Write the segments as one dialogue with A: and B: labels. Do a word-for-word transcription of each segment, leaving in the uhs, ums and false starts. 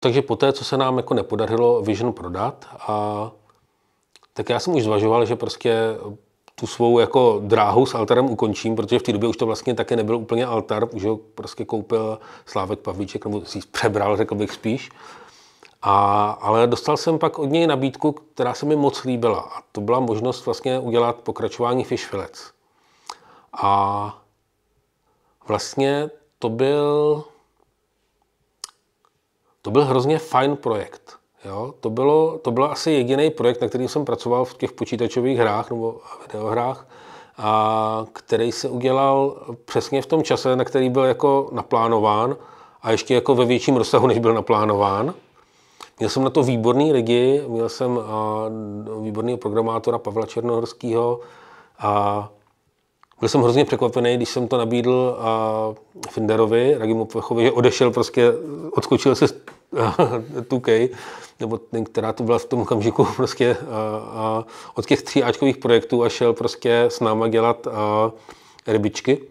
A: takže poté, co se nám jako nepodařilo Vision prodat, a, tak já jsem už zvažoval, že prostě tu svou jako dráhu s Altarem ukončím, protože v té době už to vlastně taky nebyl úplně Altar, už ho prostě koupil Slávek Pavlíček, nebo si přebral, řekl bych spíš. A, ale dostal jsem pak od něj nabídku, která se mi moc líbila. A to byla možnost vlastně udělat pokračování Fish Fillets. A vlastně to byl, to byl hrozně fajn projekt. Jo? To, bylo, to byl asi jediný projekt, na který jsem pracoval v těch počítačových hrách nebo videohrách, a který se udělal přesně v tom čase, na který byl jako naplánován a ještě jako ve větším rozsahu, než byl naplánován. Měl jsem na to výborný lidi, měl jsem uh, výborného programátora Pavla Černohorského a byl jsem hrozně překvapený, když jsem to nabídl uh, Finderovi, Ragimu Pechovi, že odešel prostě, odskočil se two K, nebo ten, která to byla v tom okamžiku prostě uh, uh, od těch tří áčkových projektů a šel prostě s náma dělat uh, rybičky.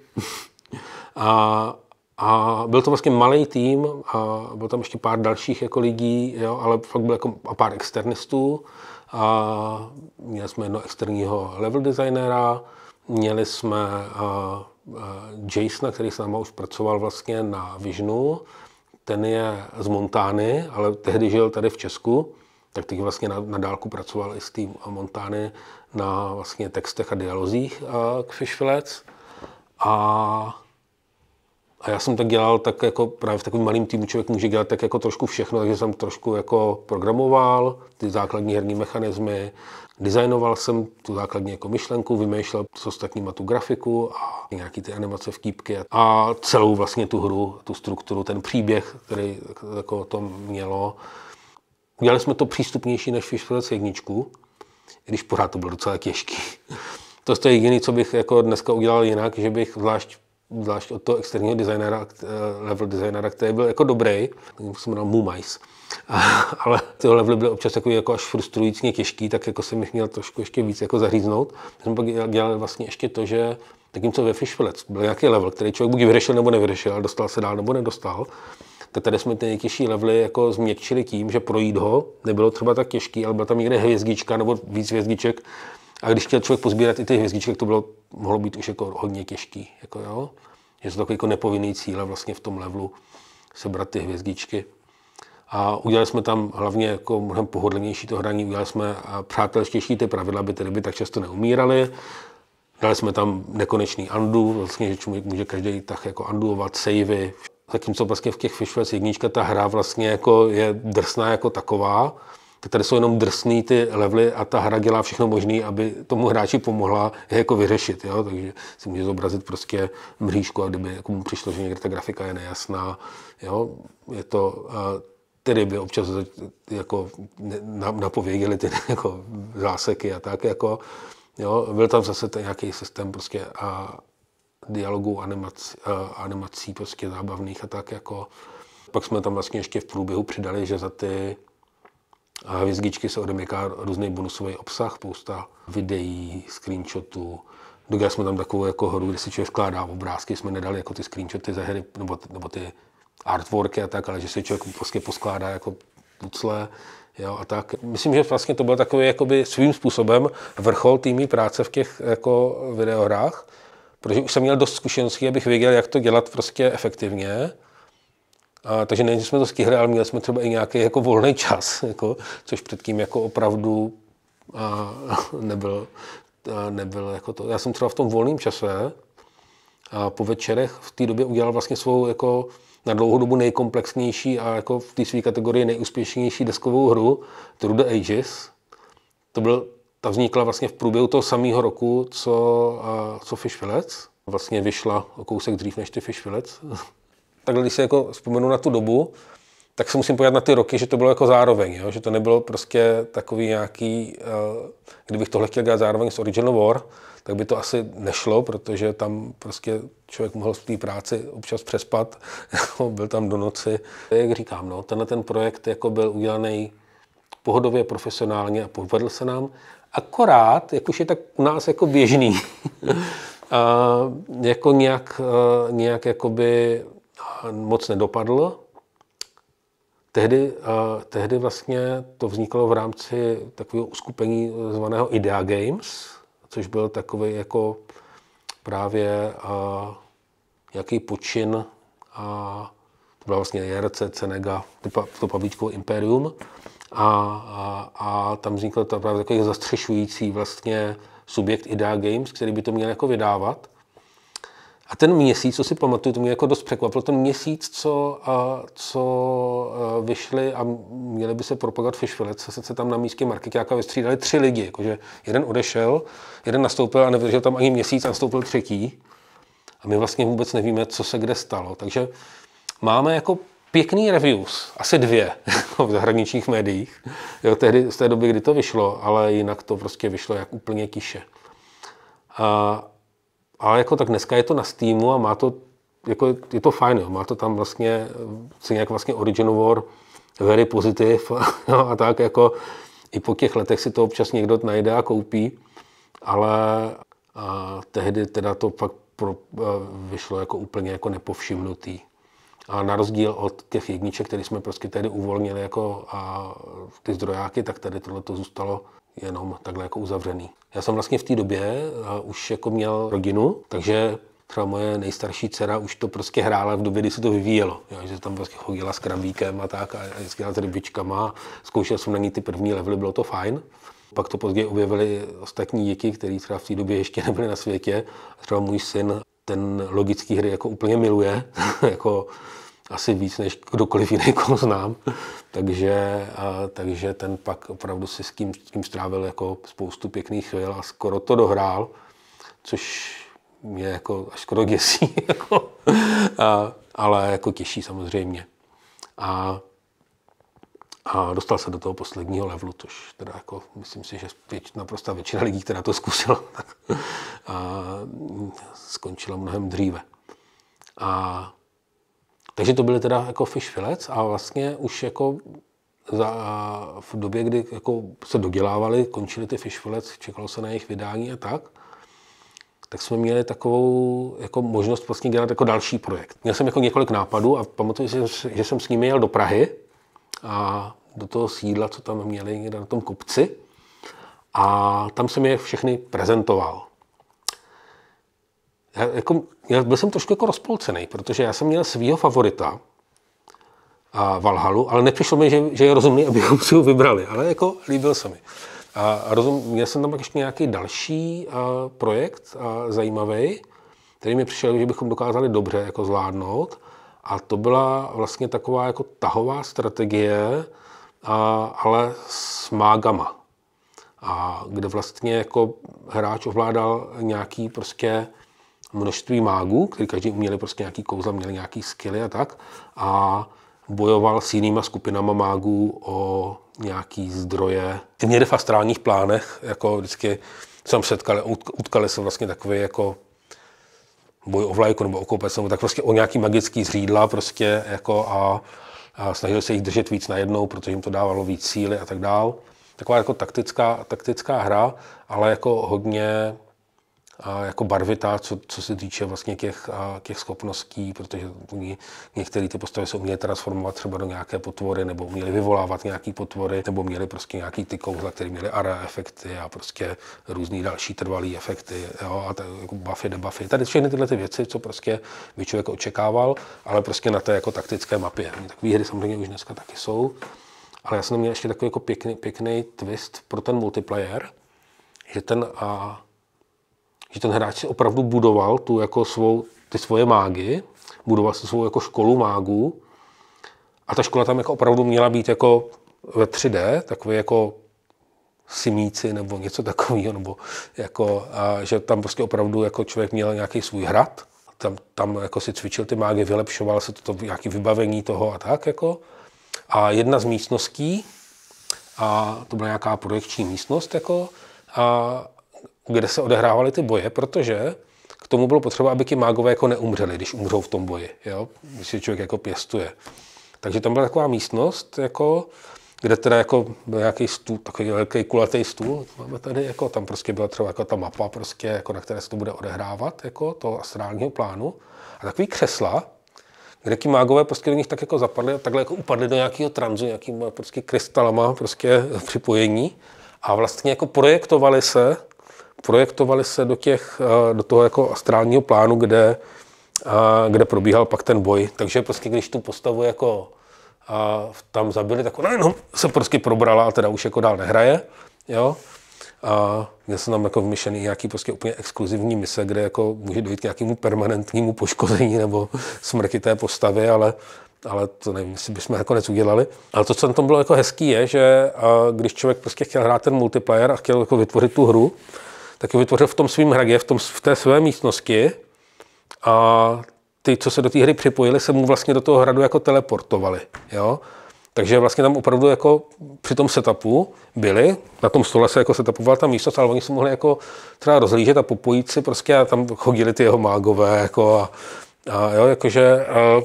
A: a A byl to vlastně malý tým a byl tam ještě pár dalších jako lidí, jo, ale fakt byl jako a pár externistů. A měli jsme jedno externího level designéra, měli jsme a, a Jasona, který s náma už pracoval vlastně na Visionu. Ten je z Montány, ale tehdy žil tady v Česku, tak teď vlastně na, na dálku pracoval i s tým Montány na vlastně textech a dialozích a, k Fish Fillets. A A já jsem tak dělal, tak jako právě v takovém malém týmu člověk může dělat tak jako trošku všechno, takže jsem trošku jako programoval ty základní herní mechanismy, designoval jsem tu základní jako myšlenku, vymýšlel s ostatníma tu grafiku a nějaký ty animace, vtípky a celou vlastně tu hru, tu strukturu, ten příběh, který jako to mělo. Udělali jsme to přístupnější než Fish Fillets jedničku, i když pořád to bylo docela těžký. To je jediné, co bych jako dneska udělal jinak, že bych zvlášť zvlášť od toho externího designéra, level designera, který byl jako dobrý, který se jmenoval Mumais. Ale tyho levely byly občas jako, jako až frustrujícně těžký, tak jako jsem jich měl trošku ještě víc jako zaříznout. Já jsem pak dělal vlastně ještě to, že zatímco ve Fish Fillets byl nějaký level, který člověk buď vyřešil nebo nevyřešil, a dostal se dál nebo nedostal, tak tady jsme ty nejtěžší levely jako změkčili tím, že projít ho nebylo třeba tak těžký, ale byla tam někde hvězdička nebo víc hvězdiček. A když chtěl člověk pozbírat i ty hvězdičky, to bylo, mohlo být už jako hodně těžký. Jako jo? Že jsou takový jako nepovinný cíle vlastně v tom levelu sebrat ty hvězdičky. A udělali jsme tam hlavně jako mnohem pohodlnější to hraní, udělali jsme přátelštější ty pravidla, aby ty ryby tak často neumíraly. Dali jsme tam nekonečný undo, vlastně, že může každý tak jako undoovat, savey. Zatímco vlastně v těch Fish Fillets jednička ta hra vlastně jako je drsná jako taková, tak tady jsou jenom drsný ty levely a ta hra dělá všechno možné, aby tomu hráči pomohla je jako vyřešit. Jo? Takže si může zobrazit prostě mřížku, a kdyby jako mu přišlo, že někde ta grafika je nejasná. Jo? Je to, ty ryby občas jako napověděly ty jako záseky a tak. Jako, jo? Byl tam zase nějaký systém prostě a dialogů, animací, animací prostě zábavných a tak. Jako. Pak jsme tam vlastně ještě v průběhu přidali, že za ty a hvězdičky se odemyká různý bonusový obsah, spousta videí, screenshotů. Dodělali jsme tam takovou jako hru, kde si člověk vkládá obrázky, jsme nedali jako ty screenshoty ze hry, nebo, nebo ty artworky a tak, ale že si člověk prostě poskládá jako pucle, jo, a tak. Myslím, že vlastně to byl takový jakoby svým způsobem vrchol týmí práce v těch jako videohrách, protože už jsem měl dost zkušeností, abych věděl, jak to dělat prostě efektivně. A, takže nejen jsme to stihli, ale měli jsme třeba i nějaký jako volný čas, jako, což předtím jako opravdu a, nebyl, a, nebyl jako to. Já jsem třeba v tom volném čase a po večerech v té době udělal vlastně svou jako na dlouhou dobu nejkomplexnější a jako v té své kategorii nejúspěšnější deskovou hru Through the Ages. To byl, ta vznikla vlastně v průběhu toho samého roku, co, a, co Fish Fillets. Vlastně vyšla o kousek dřív než ty Fish Fillets. Takhle, když si jako vzpomenu na tu dobu, tak se musím podívat na ty roky, že to bylo jako zároveň, jo? Že to nebylo prostě takový nějaký, kdybych tohle chtěl dělat zároveň s Original War, tak by to asi nešlo, protože tam prostě člověk mohl v té práci občas přespat, byl tam do noci. Jak říkám, no, tenhle ten projekt jako byl udělaný pohodově, profesionálně a povedl se nám, akorát, jak už je tak u nás jako běžný, a jako nějak, nějak jakoby moc nedopadl. tehdy, uh, tehdy vlastně to vzniklo v rámci takového uskupení zvaného Idea Games, což byl takový jako právě uh, nějaký počin a to byla vlastně J R C, Cenega, to, to Pavlíčkovo impérium a, a, a tam vznikl to právě takový zastřešující vlastně subjekt Idea Games, který by to měl jako vydávat. A ten měsíc, co si pamatuju, to mě jako dost překvapilo, ten měsíc, co, a, co a vyšli a měli by se propagovat Fish Village, se, se tam na místě markeťáka vystřídali tři lidi, jakože jeden odešel, jeden nastoupil a nevydržel tam ani měsíc a nastoupil třetí. A my vlastně vůbec nevíme, co se kde stalo. Takže máme jako pěkný reviews, asi dvě v zahraničních médiích, jo, tehdy, z té doby, kdy to vyšlo, ale jinak to prostě vyšlo jak úplně kiše. A, ale jako tak dneska je to na Steamu a má to, jako je to fajn, jo, má to tam vlastně, nějak vlastně Origin War, very positive a, a tak jako i po těch letech si to občas někdo najde a koupí, ale a tehdy teda to fakt pro, vyšlo jako úplně jako nepovšimnutý. A na rozdíl od těch jedniček, které jsme prostě tehdy uvolnili jako a ty zdrojáky, tak tady tohle to zůstalo jenom takhle jako uzavřený. Já jsem vlastně v té době už jako měl rodinu, takže třeba moje nejstarší dcera už to prostě hrála v době, kdy se to vyvíjelo. Jo, že tam prostě chodila s krabíkem a tak a vždycky s rybičkama. Zkoušel jsem na ní ty první levely, bylo to fajn. Pak to později objevili ostatní děti, které třeba v té době ještě nebyly na světě. A třeba můj syn ten logický hry jako úplně miluje, jako asi víc než kdokoliv jiný, koho znám. Takže, a, takže ten pak opravdu si s kým, s kým strávil jako spoustu pěkných chvil a skoro to dohrál, což mě jako až skoro děsí, jako, a, ale jako těší samozřejmě. A, a dostal se do toho posledního levelu, což teda jako myslím si, že věč, naprosto většina lidí, která to zkusila, tak a, skončila mnohem dříve. A takže to byly teda jako Fish Village a vlastně už jako za, v době, kdy jako se dodělávali, končily ty Fish Village, čekalo se na jejich vydání a tak, tak jsme měli takovou jako možnost vlastně dělat jako další projekt. Měl jsem jako několik nápadů a pamatuju si, že jsem s nimi jel do Prahy a do toho sídla, co tam měli někde na tom kopci a tam jsem je všechny prezentoval. Já, jako, já byl jsem trošku jako rozpolcený, protože já jsem měl svýho favorita, a Valhalu, ale nepřišlo mi, že, že je rozumný, abychom si ho vybrali, ale jako líbil se mi. A, a rozum, měl jsem tam ještě nějaký další a, projekt a, zajímavý, který mi přišel, že bychom dokázali dobře jako zvládnout. A to byla vlastně taková jako tahová strategie, a, ale s mágama. A kde vlastně jako hráč ovládal nějaký prostě množství mágů, kteří každý uměli prostě nějaký kouzla, měli nějaký skilly a tak. A bojoval s jinýma skupinama mágů o nějaký zdroje. Ty měli v astrálních plánech, jako vždycky jsem setkali, utkali se vlastně takový jako boj o vlajku nebo o koupec, nebo tak prostě o nějaký magický zřídla prostě jako a, a snažili se jich držet víc najednou, protože jim to dávalo víc síly a tak dál. Taková jako taktická, taktická hra, ale jako hodně a jako barvitá, co, co se týče vlastně těch, a, těch schopností, protože některé ty postavy se uměly transformovat třeba do nějaké potvory, nebo uměly vyvolávat nějaké potvory, nebo měly prostě nějaký ty kouzla, které měly area efekty a prostě různý další trvalý efekty, jo, a tak, jako buffy, debuffy. Tady všechny tyhle ty věci, co prostě by člověk očekával, ale prostě na té jako taktické mapě. Takové hry samozřejmě už dneska taky jsou, ale já jsem měl ještě takový jako pěkný, pěkný twist pro ten multiplayer, že ten a, že ten hráč si opravdu budoval tu jako svou, ty svoje mágy, budoval si svou jako školu mágů a ta škola tam jako opravdu měla být jako ve tři dé, takový jako simíci nebo něco takového, nebo jako, a že tam prostě opravdu jako člověk měl nějaký svůj hrad, tam, tam jako si cvičil ty mágy, vylepšoval se to, to nějaké vybavení toho a tak jako. A jedna z místností, a to byla nějaká projekční místnost, jako, a kde se odehrávaly ty boje, protože k tomu bylo potřeba, aby ti mágové jako neumřeli, když umřou v tom boji, jo? Když si člověk jako pěstuje. Takže tam byla taková místnost, jako, kde teda jako byl nějaký stůl, takový velký kulatý stůl, máme tady, jako, tam prostě byla třeba jako ta mapa, prostě, jako, na které se to bude odehrávat, jako, toho astrálního plánu. A takový křesla, kde ti mágové prostě do nich tak jako zapadli a takhle jako upadli do nějakého tranzu, nějakýma prostě krystalama prostě připojení a vlastně jako projektovali se, projektovali se do těch, do toho jako astrálního plánu, kde, kde probíhal pak ten boj. Takže prostě když tu postavu jako a tam zabili, tak ona jenom se prostě probrala a teda už jako dál nehraje, jo. A měl jsem tam jako vmyšlený nějaký prostě úplně exkluzivní mise, kde jako může dojít k nějakému permanentnímu poškození nebo smrti té postavy, ale, ale to nevím, jestli bychom nakonec udělali. Ale to, co na tom bylo jako hezký, je, že když člověk prostě chtěl hrát ten multiplayer a chtěl jako vytvořit tu hru, tak ji vytvořil v tom svým hradě, v, tom, v té své místnosti a ty, co se do té hry připojili, se mu vlastně do toho hradu jako teleportovali, jo. Takže vlastně tam opravdu jako při tom setupu byli, na tom stole se jako setupovala ta místnost, ale oni se mohli jako třeba rozhlížet a popojit si prostě a tam chodili ty jeho mágové jako a, a jo, jakože a,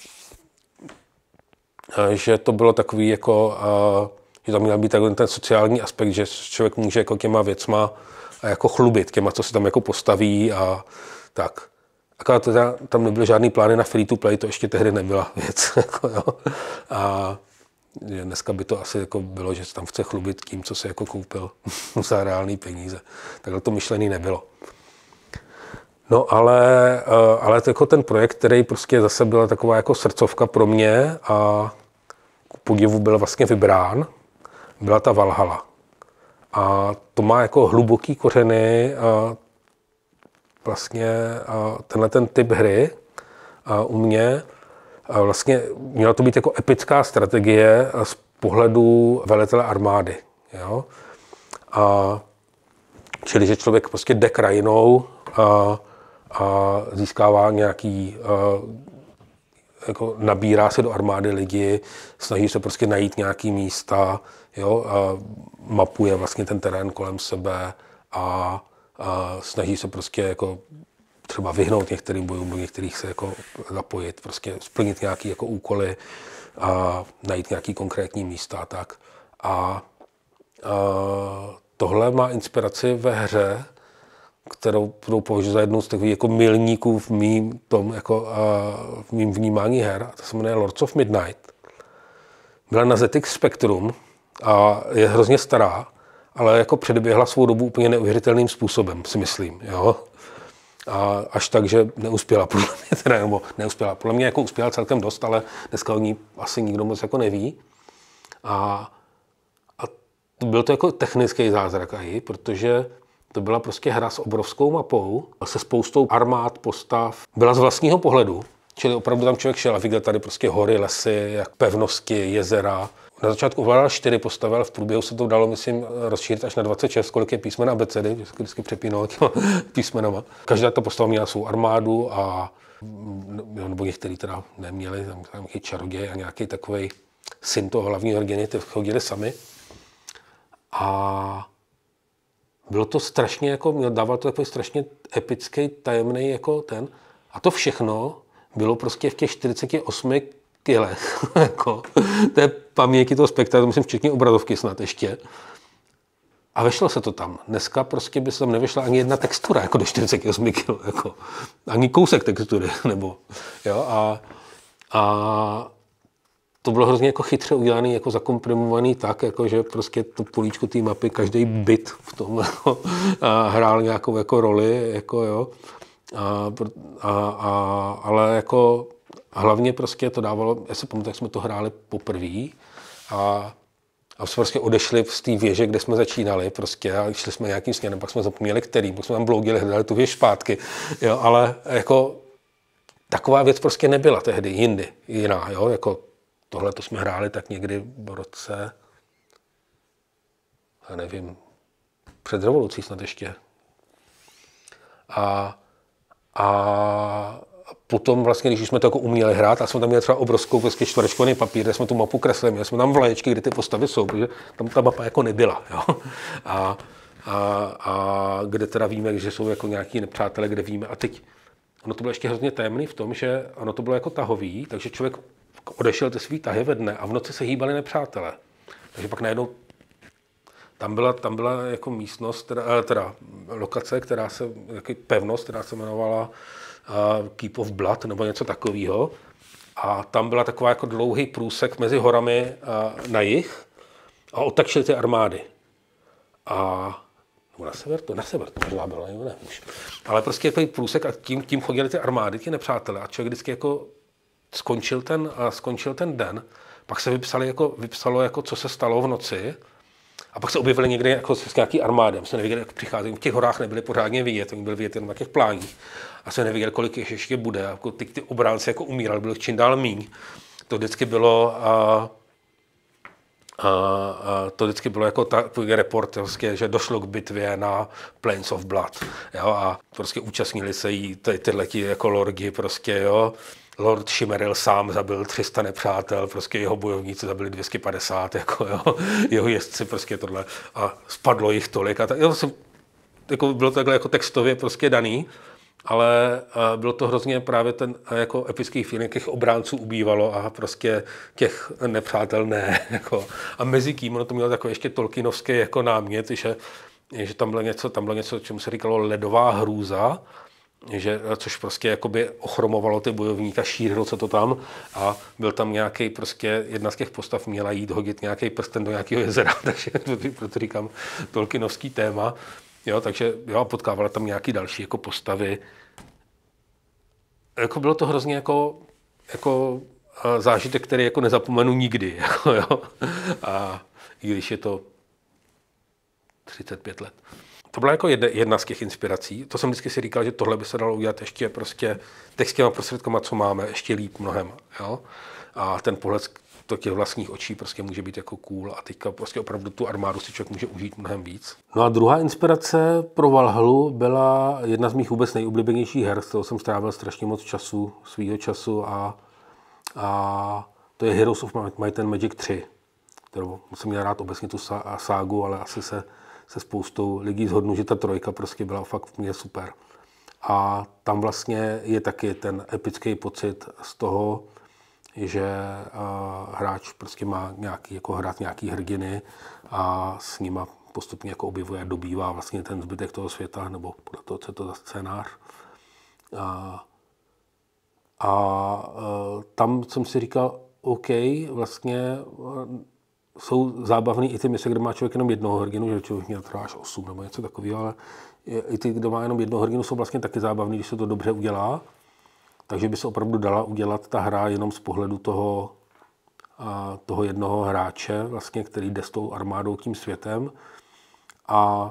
A: a, že to bylo takový jako, a, že tam měl být takový ten sociální aspekt, že člověk může jako těma věcma a jako chlubit, těma, co si tam jako postaví a tak. Akorát teda tam nebyly žádný plány na free to play, to ještě tehdy nebyla věc. Jako, jo. A dneska by to asi jako bylo, že se tam chce chlubit tím, co se jako koupil za reální peníze. Takhle to myšlený nebylo. No ale, ale to jako ten projekt, který prostě zase byla taková jako srdcovka pro mě a k podivu byl vlastně vybrán, byla ta Valhalla. A to má jako hluboký kořeny a vlastně a tenhle ten typ hry a u mě a vlastně měla to být jako epická strategie z pohledu velitele armády. Jo? A čili, že člověk prostě jde krajinou a, a získává nějaký, a, jako nabírá se do armády lidi, snaží se prostě najít nějaký místa, jo? A mapuje vlastně ten terén kolem sebe a a snaží se prostě jako třeba vyhnout některým bojům, do některých se jako zapojit, prostě splnit nějaké jako úkoly a najít nějaký konkrétní místa a tak. A, a tohle má inspiraci ve hře, kterou budou považovat za jednu z takových jako milníků v mým, tom, jako, a, v mým vnímání her. A to se jmenuje Lords of Midnight. Byla na Z X Spectrum a je hrozně stará, ale jako předběhla svou dobu úplně neuvěřitelným způsobem, si myslím, jo. A až tak, že neuspěla, podle mě teda, nebo neuspěla. Podle mě jako uspěla celkem dost, ale dneska o ní asi nikdo moc jako neví. A, a byl to jako technický zázrak aj, protože to byla prostě hra s obrovskou mapou, se spoustou armád, postav. Byla z vlastního pohledu, čili opravdu tam člověk šel a viděl tady prostě hory, lesy, jak pevnosti, jezera. Na začátku ovládal čtyři postavy, ale v průběhu se to dalo, myslím, rozšířit až na dvacet šest, kolik je písmen abecedy, vždycky přepínalo těma písmenama. Každá ta postava měla svou armádu a nebo některý teda neměli, tam nějaký čaroděj a nějaký takovej syn toho hlavního hrdiny, ty chodili sami. A bylo to strašně, jako, dával to takový strašně epický, tajemný jako ten. A to všechno bylo prostě v těch čtyřiceti osmi kilech, jako, té paměti toho spektra, to myslím včetně obrazovky snad ještě. A vešlo se to tam. Dneska prostě by se tam nevyšla ani jedna textura, jako do čtyřiceti osmi kil, jako, ani kousek textury, nebo, jo, a, a to bylo hrozně jako chytře udělaný, jako zakomprimovaný tak, jako, že prostě to políčko té mapy, každý bit v tom jako, a hrál nějakou jako roli, jako, jo, a, a, a, ale jako hlavně prostě to dávalo, já si pamatuju, jak jsme to hráli poprvé a, a jsme prostě odešli z té věže, kde jsme začínali prostě a šli jsme nějakým směrem, pak jsme zapomněli kterým, pak jsme tam bloudili, hledali tu věž zpátky, jo, ale jako taková věc prostě nebyla tehdy, jindy, jiná, jo, jako tohle to jsme hráli tak někdy v roce, já nevím, před revolucí snad ještě. A, a potom vlastně, když jsme to jako uměli hrát, a jsme tam měli třeba obrovskou prostě čtverečkovaný papír, kde jsme tu mapu kreslili, měli jsme tam vlaječky, kde ty postavy jsou, protože tam ta mapa jako nebyla. Jo? A, a, a kde teda víme, že jsou jako nějaký nepřátelé, kde víme. A teď, ono to bylo ještě hrozně tajemný v tom, že ono to bylo jako tahový, takže člověk odešel ty svý tahy ve dne a v noci se hýbali nepřátelé. Takže pak najednou tam byla, tam byla jako místnost, teda, teda lokace, která se, jako pevnost, která se jmenovala uh, Keep of Blood nebo něco takového. A tam byla taková jako dlouhý průsek mezi horami na jih a odtak šly ty armády. A nebo na sever, to na sever to možná bylo, nevím, už. Ale prostě takový průsek a tím, tím chodili ty armády, ty nepřátelé. A člověk vždycky jako skončil ten, skončil ten den, pak se vypsali jako, vypsalo, jako, co se stalo v noci. A pak se objevili někde jako s nějaký armádem. Jsme nevěděli, jak přicházejí. V těch horách nebyly pořádně vidět, oni byli vidět jenom na těch pláních. A jsme nevěděli, kolik jich ještě bude. A jako ty, ty obránci jako umírali, bylo čím dál míň. To vždycky bylo a, a, a to vždycky bylo jako takový report, prostě, že došlo k bitvě na Plains of Blood. Jo, a prostě účastnili se jí ty, tyhle ti jako lordi prostě, jo. Lord Shimeril sám zabil tři sta nepřátel, prostě jeho bojovníci zabili dvě stě padesát, jako jo, jeho jezdci prostě tohle a spadlo jich tolik a tak, jo, jako bylo takhle jako textově prostě daný, ale bylo to hrozně právě ten jako epický feeling, těch obránců ubývalo a prostě těch nepřátel ne, jako. A mezi tím ono to mělo takový ještě tolkienovský jako námět, že, že tam bylo něco, tam bylo něco, čemu se říkalo ledová hrůza, že, což prostě jakoby ochromovalo ty bojovníka, šířilo se to tam a byl tam nějaký prostě, jedna z těch postav měla jít hodit nějaký prsten do nějakého jezera, takže proto říkám tolkienovský téma, jo, takže jo, potkávala tam nějaký další jako postavy. Jako bylo to hrozně jako, jako zážitek, který jako nezapomenu nikdy, jako jo, a i když je to třicet pět let. To byla jako jedna, jedna z těch inspirací. To jsem vždycky si říkal, že tohle by se dalo udělat ještě prostě s těma prostředkama, co máme, ještě líp mnohem. Jo? A ten pohled do těch vlastních očí prostě může být jako cool a teďka prostě opravdu tu armádu si člověk může užít mnohem víc. No a druhá inspirace pro Valhallu byla jedna z mých vůbec nejoblíbenějších her, s kterou jsem strávil strašně moc času, svýho času a, a to je Heroes of Might and Magic tři, kterou jsem měl rád obecně tu ságu, ale asi se se spoustou lidí shodnu, že ta trojka prostě byla fakt mě super. A tam vlastně je taky ten epický pocit z toho, že uh, hráč prostě má nějaký, jako hrát nějaký hrdiny a s nima postupně jako objevuje a dobývá vlastně ten zbytek toho světa, nebo podle toho, co je to za scénář. A, a uh, tam jsem si říkal, OK, vlastně uh, jsou zábavný i ty mise, kde má člověk jenom jednoho hrdinu, že člověk měl třeba až osm nebo něco takového, ale i ty, kdo má jenom jednoho hrdinu, jsou vlastně taky zábavný, když se to dobře udělá. Takže by se opravdu dala udělat ta hra jenom z pohledu toho, toho jednoho hráče, vlastně, který jde s tou armádou tím světem. A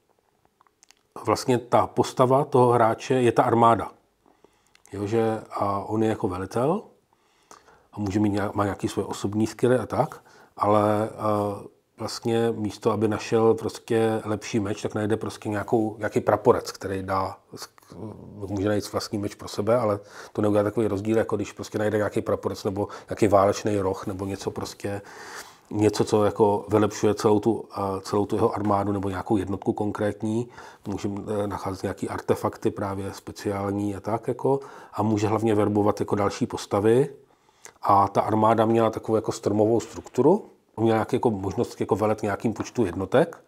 A: vlastně ta postava toho hráče je ta armáda. Jo, že a on je jako velitel a může mít nějak, má nějaký svoje osobní skily a tak, ale uh, vlastně místo, aby našel prostě lepší meč, tak najde prostě nějakou, nějaký praporec, který dá, může najít vlastní meč pro sebe, ale to neudělá takový rozdíl, jako když prostě najde nějaký praporec nebo nějaký válečný roh nebo něco prostě, něco, co jako vylepšuje celou tu, uh, celou tu jeho armádu nebo nějakou jednotku konkrétní, může nacházet nějaký artefakty právě speciální a tak jako a může hlavně verbovat jako další postavy. A ta armáda měla takovou jako stromovou strukturu, měla nějaký jako možnost jako velet nějakým počtu jednotek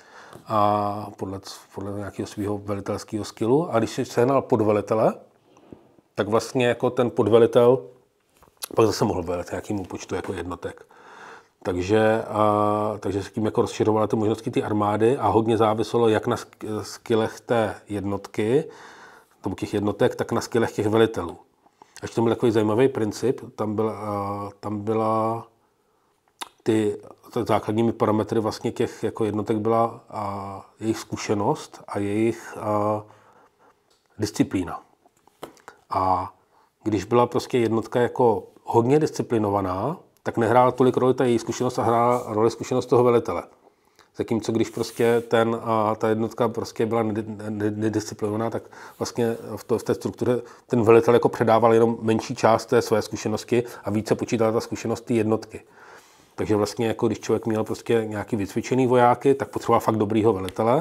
A: a podle, podle nějakého svého velitelského skillu. A když si sehnal podvelitele, tak vlastně jako ten podvelitel pak zase mohl velet nějakému počtu jako jednotek. Takže, a, takže se tím jako rozšiřovaly ty možnosti té armády a hodně záviselo jak na skillech té jednotky, nebo těch jednotek, tak na skillech těch velitelů. Až to byl takový zajímavý princip, tam byla, tam byla ty, ty základními parametry vlastně těch jako jednotek byla a, jejich zkušenost a jejich a, disciplína. A když byla prostě jednotka jako hodně disciplinovaná, tak nehrála tolik roli ta její zkušenost a hrála roli zkušenost toho velitele. Zatímco když prostě ten, a ta jednotka prostě byla nedisciplinovaná, tak vlastně v, to, v té struktuře ten velitel jako předával jenom menší část té své zkušenosti a více počítala ta zkušenost té jednotky. Takže vlastně jako když člověk měl prostě nějaký vycvičený vojáky, tak potřeboval fakt dobrýho velitele.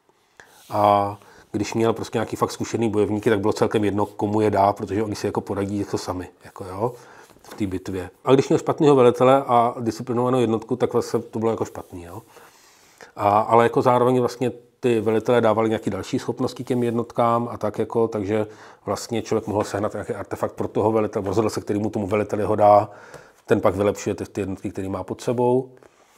A: A když měl prostě nějaký fakt zkušený bojovníky, tak bylo celkem jedno, komu je dá, protože oni si jako poradí jako sami, jako jo, v té bitvě. A když měl špatného velitele a disciplinovanou jednotku, tak vlastně to bylo jako špatný, jo. A, ale jako zároveň vlastně ty velitelé dávali nějaké další schopnosti těm jednotkám a tak jako, takže vlastně člověk mohl sehnat nějaký artefakt pro toho velitele, rozhodl se, kterýmu tomu veliteli ho dá, ten pak vylepšuje ty, ty jednotky, který má pod sebou.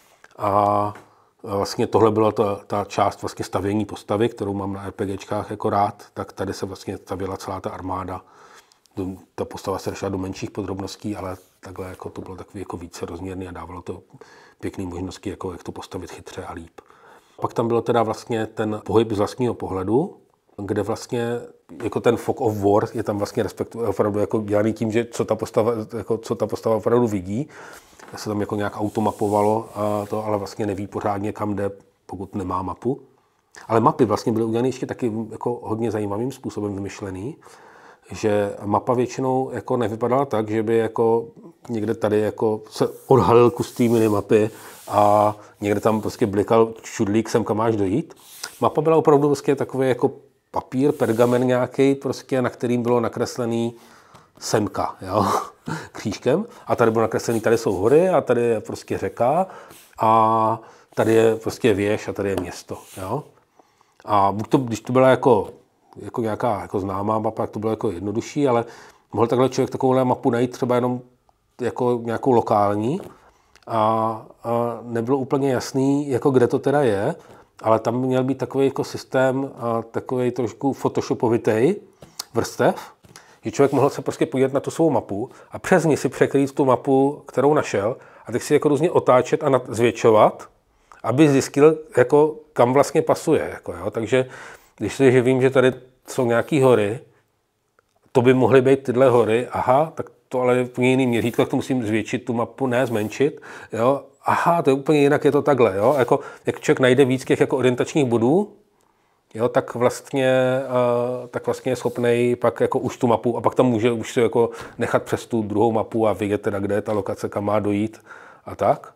A: A vlastně tohle byla ta, ta část vlastně stavění postavy, kterou mám na RPGčkách jako rád, tak tady se vlastně stavěla celá ta armáda. Ta postava se řešila do menších podrobností, ale takhle jako to bylo takový jako více rozměrný a dávalo to pěkné možnosti, jako jak to postavit chytře a líp. Pak tam bylo teda vlastně ten pohyb z vlastního pohledu, kde vlastně jako ten fog of war je tam vlastně respektu, opravdu jako dělaný tím, že co ta postava, jako co ta postava opravdu vidí. Se tam jako nějak automapovalo, a to ale vlastně neví pořádně, kam jde, pokud nemá mapu. Ale mapy vlastně byly udělané ještě taky jako hodně zajímavým způsobem vymyšlený, že mapa většinou jako nevypadala tak, že by jako někde tady jako se odhalil kus té minimapy a někde tam prostě blikal čudlík sem, kam máš dojít. Mapa byla opravdu prostě takový jako papír, pergamen nějaký, prostě, na kterým bylo nakreslený semka, jo, křížkem. A tady bylo nakreslený, tady jsou hory a tady je prostě řeka a tady je prostě věž a tady je město, jo. A buď to, když to byla jako, jako nějaká jako známá mapa, tak to bylo jako jednodušší, ale mohl takhle člověk takovouhle mapu najít třeba jenom jako nějakou lokální a, a nebylo úplně jasný, jako kde to teda je, ale tam měl být takový jako systém, a takový trošku photoshopovitej vrstev, že člověk mohl se prostě podívat na tu svou mapu a přes ní si překrýt tu mapu, kterou našel, a tak si jako různě otáčet a zvětšovat, aby zjistil, jako, kam vlastně pasuje. Jako, jo. Takže když si že vím, že tady jsou nějaké hory, to by mohly být tyhle hory, aha, tak to ale je úplně jiný měřítko, tak to musím zvětšit tu mapu, ne zmenšit. Jo. Aha, to je úplně jinak, je to takhle. Jo. Jako, jak člověk najde víc těch jako orientačních bodů, jo, tak vlastně, uh, tak vlastně je schopnej pak jako už tu mapu a pak tam může už si jako nechat přes tu druhou mapu a vidět teda, kde je ta lokace, kam má dojít a tak.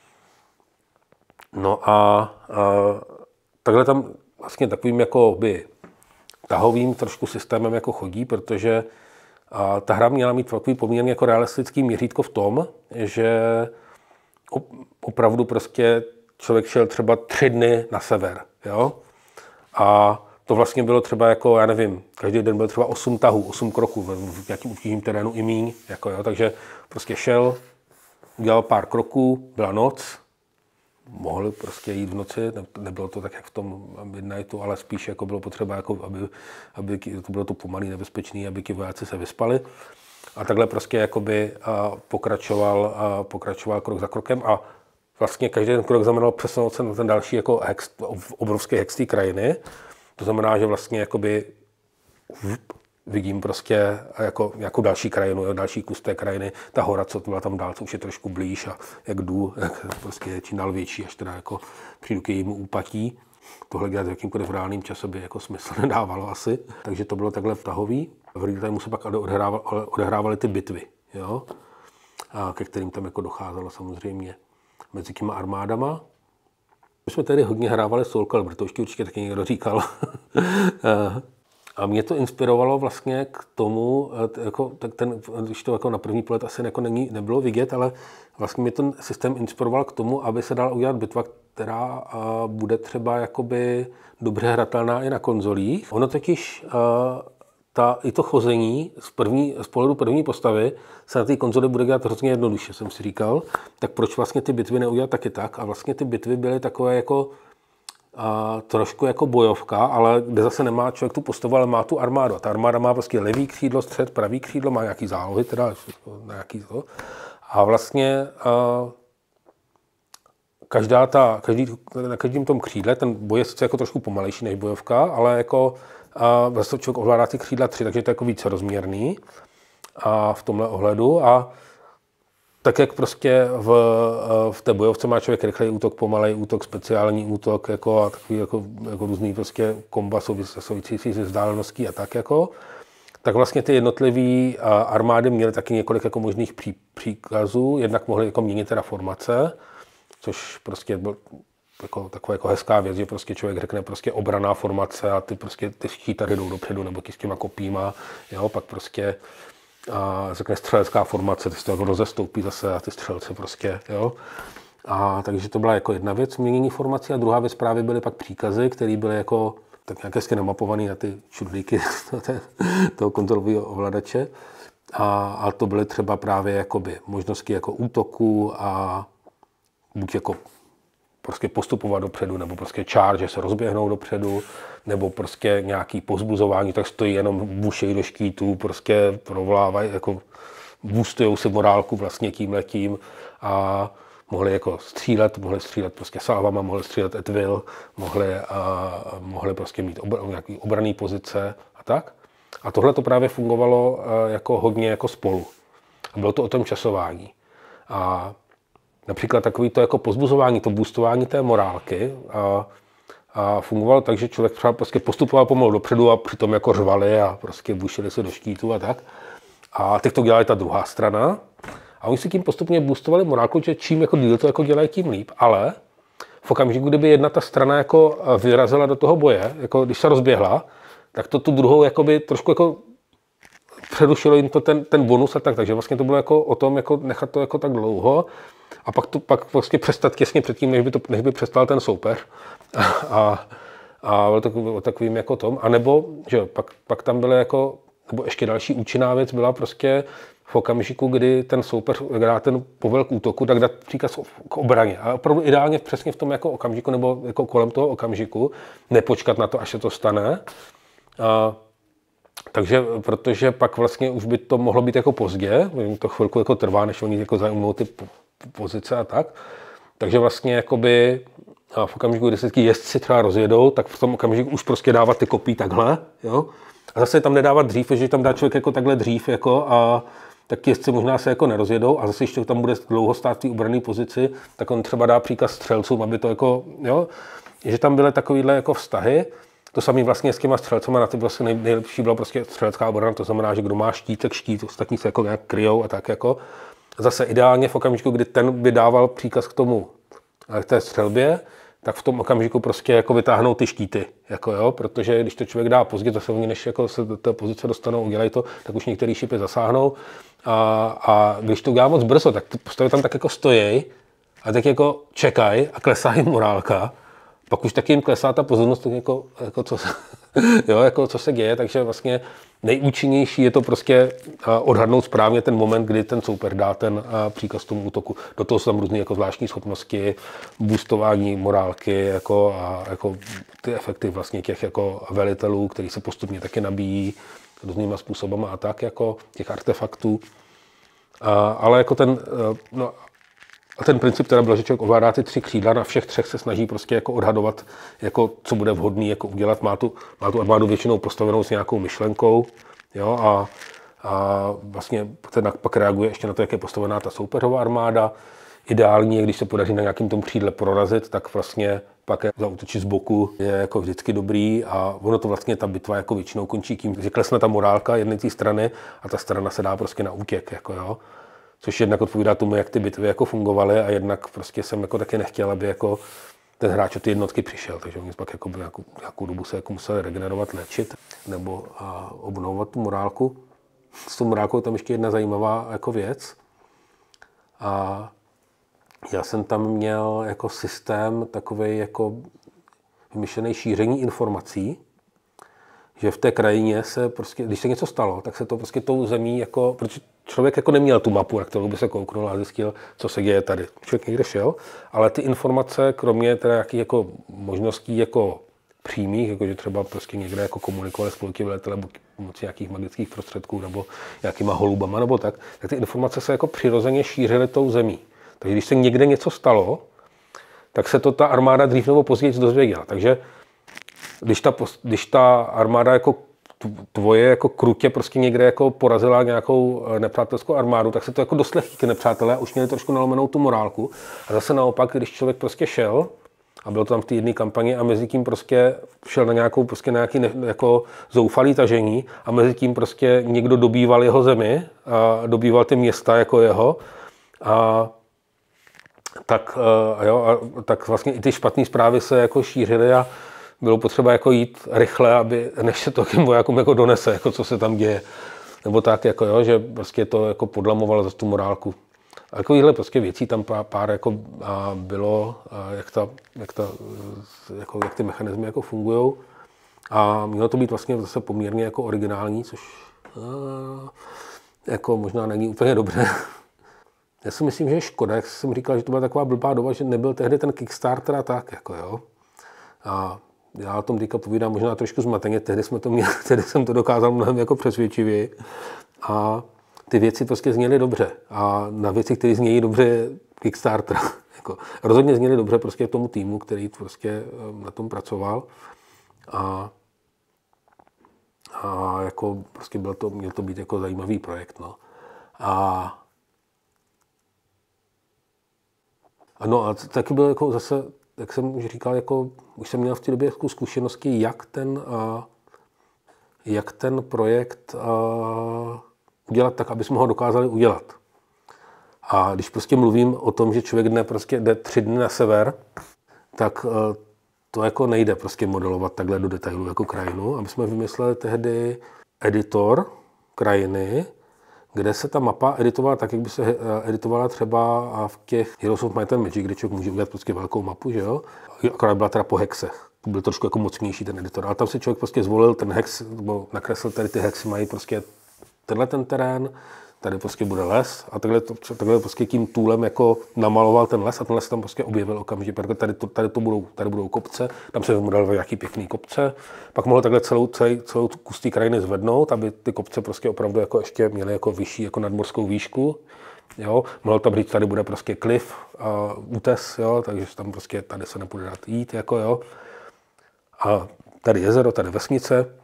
A: No a uh, takhle tam vlastně takovým jako by tahovým trošku systémem jako chodí, protože uh, ta hra měla mít takový poměrně jako realistický měřítko v tom, že op- opravdu prostě člověk šel třeba tři dny na sever, jo. A to vlastně bylo třeba jako, já nevím, každý den byl třeba osm tahů, osm kroků v nějakým obtížným terénu i míň, jako jo, takže prostě šel, udělal pár kroků, byla noc, mohl prostě jít v noci, nebylo to tak, jak v tom Midnightu, ale spíš jako bylo potřeba, jako aby, aby to bylo to pomalý, nebezpečný, aby ti vojáci se vyspali. A takhle prostě jakoby pokračoval, pokračoval krok za krokem a vlastně každý ten krok znamenal přesunout se na ten další jako hex, obrovský hex té krajiny. To znamená, že vlastně jakoby vidím prostě jako nějakou další krajinu, další kus té krajiny, ta hora, co byla tam dál, co už je trošku blíž a jak jdu, jak prostě je čím dál větší, až teda jako přijdu k jejímu úpatí. Tohle dělat v jakýmkoliv reálným čase by jako smysl nedávalo asi. Takže to bylo takhle vtahový. V real timeu se pak odehrávaly, odehrávaly ty bitvy, jo? A ke kterým tam jako docházelo samozřejmě mezi těma armádama. My jsme tady hodně hrávali Soul Calibur, to už určitě taky někdo říkal. A mě to inspirovalo vlastně k tomu, jako, tak ten, když to jako na první pohled asi jako není, nebylo vidět, ale vlastně mě ten systém inspiroval k tomu, aby se dala udělat bitva, která bude třeba jakoby dobře hratelná i na konzolích. Ono totiž ta, i to chození z, první, z pohledu první postavy se na té konzoli bude dělat hrozně jednoduše, jsem si říkal. Tak proč vlastně ty bitvy neudělat taky tak? A vlastně ty bitvy byly takové jako a, trošku jako bojovka, ale kde zase nemá člověk tu postavu, ale má tu armádu. A ta armáda má prostě levý křídlo, střed, pravý křídlo, má nějaký zálohy, teda nějaký to. A vlastně a, každá ta, každý, na každém tom křídle, ten boj je sice jako trošku pomalejší než bojovka, ale jako a vlastně člověk ovládá ty křídla tři, takže to je jako více rozměrný a v tomhle ohledu. A tak jak prostě v, v té bojovce má člověk rychlej útok, pomalej útok, speciální útok jako a takový jako, jako různý prostě komba související se vzdáleností a tak jako, tak vlastně ty jednotlivé armády měly taky několik jako možných pří, příkazů. Jednak mohly jako měnit teda formace, což prostě byl jako taková jako hezká věc, že prostě člověk řekne prostě obraná formace a ty prostě ty štítaři jdou dopředu nebo ti s těma kopíma, jo, pak prostě a řekne střelecká formace, ty se to jako rozestoupí zase a ty střelci prostě, jo. A takže to byla jako jedna věc, měnění informací, a druhá věc právě byly pak příkazy, které byly jako tak nějak hezky namapované na ty čudlíky toho kontrolového ovladače. A, a to byly třeba právě jakoby možnosti jako útoku a buď jako prostě postupovat dopředu, nebo prostě charge, že se rozběhnou dopředu, nebo prostě nějaký pozbuzování, tak stojí jenom bušej do štítů, prostě provolávají, jako boostujou si morálku vlastně tímhletím a mohli jako střílet, mohli střílet prostě salvama, mohli střílet at will, mohli, a, mohli prostě mít obr, nějaký obranný pozice a tak. A tohle to právě fungovalo jako hodně jako spolu. A bylo to o tom časování. A například takový to jako pozbuzování, to boostování té morálky a, a fungovalo tak, že člověk třeba prostě postupoval pomalu dopředu a přitom jako řvali a prostě bušili se do štítu a tak. A teď to dělala ta druhá strana. A oni si tím postupně boostovali morálku, že čím jako díl to jako dělají, tím líp. Ale v okamžiku, kdyby jedna ta strana jako vyrazila do toho boje, jako když se rozběhla, tak to tu druhou jakoby trošku jako přerušilo jim to ten, ten bonus a tak. Takže vlastně to bylo jako o tom jako nechat to jako tak dlouho a pak to pak vlastně přestat těsně předtím, než by, to, než by přestal ten soupeř. A, a, a o takovým, o takovým jako tom. A nebo, že pak, pak tam byly jako, nebo ještě další účinná věc byla prostě v okamžiku, kdy ten soupeř dá ten povel k útoku, tak dát příkaz k obraně. A opravdu ideálně přesně v tom jako okamžiku nebo jako kolem toho okamžiku, nepočkat na to, až se to stane. A, takže, protože pak vlastně už by to mohlo být jako pozdě, to chvilku jako trvá, než oni jako zaujmou ty pozice a tak. Takže vlastně jakoby v okamžiku, kdy se ti jezdci třeba rozjedou, tak v tom okamžiku už prostě dávat ty kopí takhle, jo. A zase tam nedávat dřív, že tam dá člověk jako takhle dřív, jako a tak ti jezdci možná se jako nerozjedou a zase ještě tam bude dlouho stát v té obranné pozici, tak on třeba dá příkaz střelcům, aby to jako, jo, že tam byly takovýhle jako vztahy. To samé vlastně s těma střelcema, na ty vlastně nejlepší byla prostě střelecká obrana, to znamená, že kdo má štít, tak štít, ostatní se jako nějak kryjou a tak jako. Zase ideálně v okamžiku, kdy ten by dával příkaz k tomu, k té střelbě, tak v tom okamžiku prostě jako vytáhnou ty štíty, jako jo, protože když to člověk dá pozdě, zase oni než jako se do té pozice dostanou, udělají to, tak už některé šipy zasáhnou a, a když to udělá moc brzo, tak ty postavy tam tak jako stojí a tak jako čekají a klesá jim morálka. Pak už taky jim klesá ta pozornost, jako, jako, co, se, jo, jako co se děje, takže vlastně nejúčinnější je to prostě odhadnout správně ten moment, kdy ten soupeř dá ten příkaz tomu útoku. Do toho jsou tam různé jako zvláštní schopnosti, boostování morálky jako, a jako ty efekty vlastně těch jako velitelů, který se postupně taky nabíjí různýma způsobama a tak, jako těch artefaktů. A, ale jako ten, no, a ten princip teda byl, že člověk ovládá ty tři křídla, na všech třech se snaží prostě jako odhadovat, jako, co bude vhodný jako udělat. Má tu, má tu armádu většinou postavenou s nějakou myšlenkou, jo, a, a vlastně ten pak reaguje ještě na to, jak je postavená ta soupeřová armáda. Ideální je, když se podaří na nějakým tom křídle prorazit, tak vlastně pak zaútočit z boku je jako vždycky dobrý a ono to vlastně ta bitva jako většinou končí tím, že klesne ta morálka jedné té strany a ta strana se dá prostě na útěk, jako jo. Což jednak odpovídá tomu, jak ty bitvy jako fungovaly a jednak prostě jsem jako taky nechtěl, aby jako ten hráč o ty jednotky přišel, takže oni pak jako nějakou, nějakou dobu se jako museli regenerovat, léčit nebo a obnovovat tu morálku. S tou morálkou je tam ještě jedna zajímavá jako věc. A já jsem tam měl jako systém takovej jako vymyšlený šíření informací, že v té krajině se prostě, když se něco stalo, tak se to prostě tou zemí jako, protože člověk jako neměl tu mapu, na kterou by se kouknul a zjistil, co se děje tady. Člověk někde šel, ale ty informace, kromě teda nějakých jako možností jako přímých, jako že třeba prostě někde jako komunikovali spolky veletele nebo pomocí nějakých magických prostředků nebo nějakýma holubama nebo tak, tak ty informace se jako přirozeně šířily tou zemí. Takže když se někde něco stalo, tak se to ta armáda dřív nebo později dozvěděla. Takže když ta, když ta armáda jako tvoje jako krutě prostě někde jako porazila nějakou nepřátelskou armádu, tak se to jako doslechli ty nepřátelé, už měli trošku nalomenou tu morálku. A zase naopak, když člověk prostě šel, a bylo to tam v té jedné kampani a mezi tím prostě šel na nějakou prostě nějaký ne, jako zoufalý tažení a mezi tím prostě někdo dobýval jeho zemi a dobýval ty města jako jeho a tak, a jo, a tak vlastně i ty špatné zprávy se jako šířily a bylo potřeba jako jít rychle, aby, než se to těm vojákům jako donese, jako co se tam děje. Nebo tak, jako jo, že prostě to jako podlamovalo za tu morálku. A takovýchhle prostě věcí tam pár, pár jako bylo, jak, ta, jak, ta, jako, jak ty mechanismy jako fungují. A mělo to být vlastně zase poměrně jako originální, což a, jako možná není úplně dobře. Já si myslím, že je škoda, jak jsem říkal, že to byla taková blbá doba, že nebyl tehdy ten Kickstarter a tak, jako jo. A já o tom teďka povídám možná trošku zmateně, tehdy, jsme to měli, tehdy jsem to dokázal mnohem jako přesvědčivě. A ty věci prostě zněly dobře. A na věci, které znějí dobře, je Kickstarter. Jako, rozhodně zněly dobře prostě tomu týmu, který prostě na tom pracoval. A, a jako prostě byl to, měl to být jako zajímavý projekt. No. A Ano a taky byl jako zase, jak jsem už říkal, jako, už jsem měl v té době jako zkušenosti, jak ten, a, jak ten projekt a, udělat tak, aby jsme ho dokázali udělat. A když prostě mluvím o tom, že člověk jde, prostě jde tři dny na sever, tak a, to jako nejde prostě modelovat takhle do detailu jako krajinu. A my jsme vymysleli tehdy editor krajiny, kde se ta mapa editovala tak, jak by se editovala třeba v těch Heroes of Might and Magic, kde člověk může udělat prostě velkou mapu, že jo? Akorát byla teda po hexech. Byl trošku jako mocnější ten editor. Ale tam si člověk prostě zvolil ten hex, nebo nakreslil tady ty hexy, mají prostě tenhle ten terén, tady prostě bude les a takhle, to, takhle prostě tím toolem jako namaloval ten les a ten les tam prostě objevil okamžitě, protože tady, to, tady, to budou, tady budou kopce, tam se vymodelovaly nějaký pěkný kopce, pak mohl takhle celou, celou, celou kus té krajiny zvednout, aby ty kopce prostě opravdu jako ještě měly jako vyšší jako nadmořskou výšku, jo, mohl tam říct, tady bude prostě klif a útes, jo, takže tam prostě tady se nepůjde dát jít, jako jo, a tady jezero, tady vesnice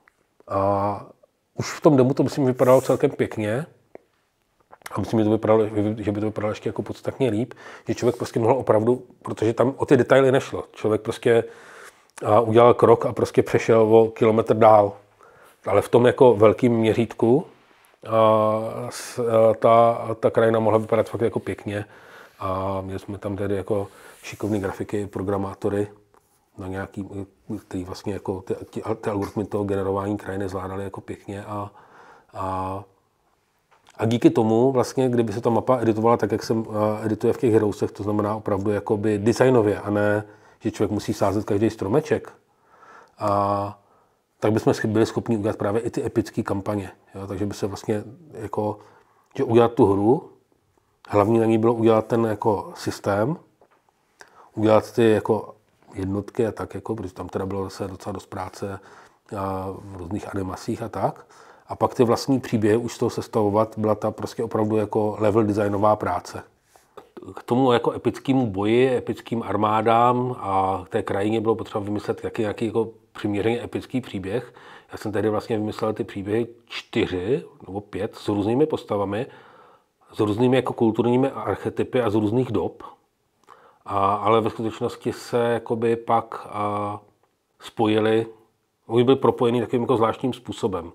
A: a už v tom demo to myslím vypadalo celkem pěkně. A myslím, že, to vypadalo, že by to vypadalo ještě jako podstatně líp, že člověk prostě mohl opravdu, protože tam o ty detaily nešlo. Člověk prostě udělal krok a prostě přešel o kilometr dál. Ale v tom jako velkým měřítku a ta, ta krajina mohla vypadat fakt jako pěkně. A měli jsme tam tedy jako šikovný grafiky, programátory, na nějaký, který vlastně jako ty, ty, ty algoritmy toho generování krajiny zvládali jako pěkně a, a A díky tomu, vlastně, kdyby se ta mapa editovala tak, jak se edituje v těch Heroesech, to znamená opravdu jakoby designově, a ne, že člověk musí sázet každý stromeček, a tak bychom byli schopni udělat právě i ty epické kampaně. Jo? Takže by se vlastně jako, že udělat tu hru, hlavní na ní bylo udělat ten jako systém, udělat ty jako jednotky a tak, jako, protože tam teda bylo zase docela dost práce v různých animacích a tak. A pak ty vlastní příběhy už z toho sestavovat byla ta prostě opravdu jako level designová práce. K tomu jako epickému boji, epickým armádám a k té krajině bylo potřeba vymyslet taky nějaký jako přiměřeně epický příběh. Já jsem tehdy vlastně vymyslel ty příběhy čtyři nebo pět s různými postavami, s různými jako kulturními archetypy a z různých dob. A, ale ve skutečnosti se jakoby pak a, spojili, oni byli propojení takovým jako zvláštním způsobem.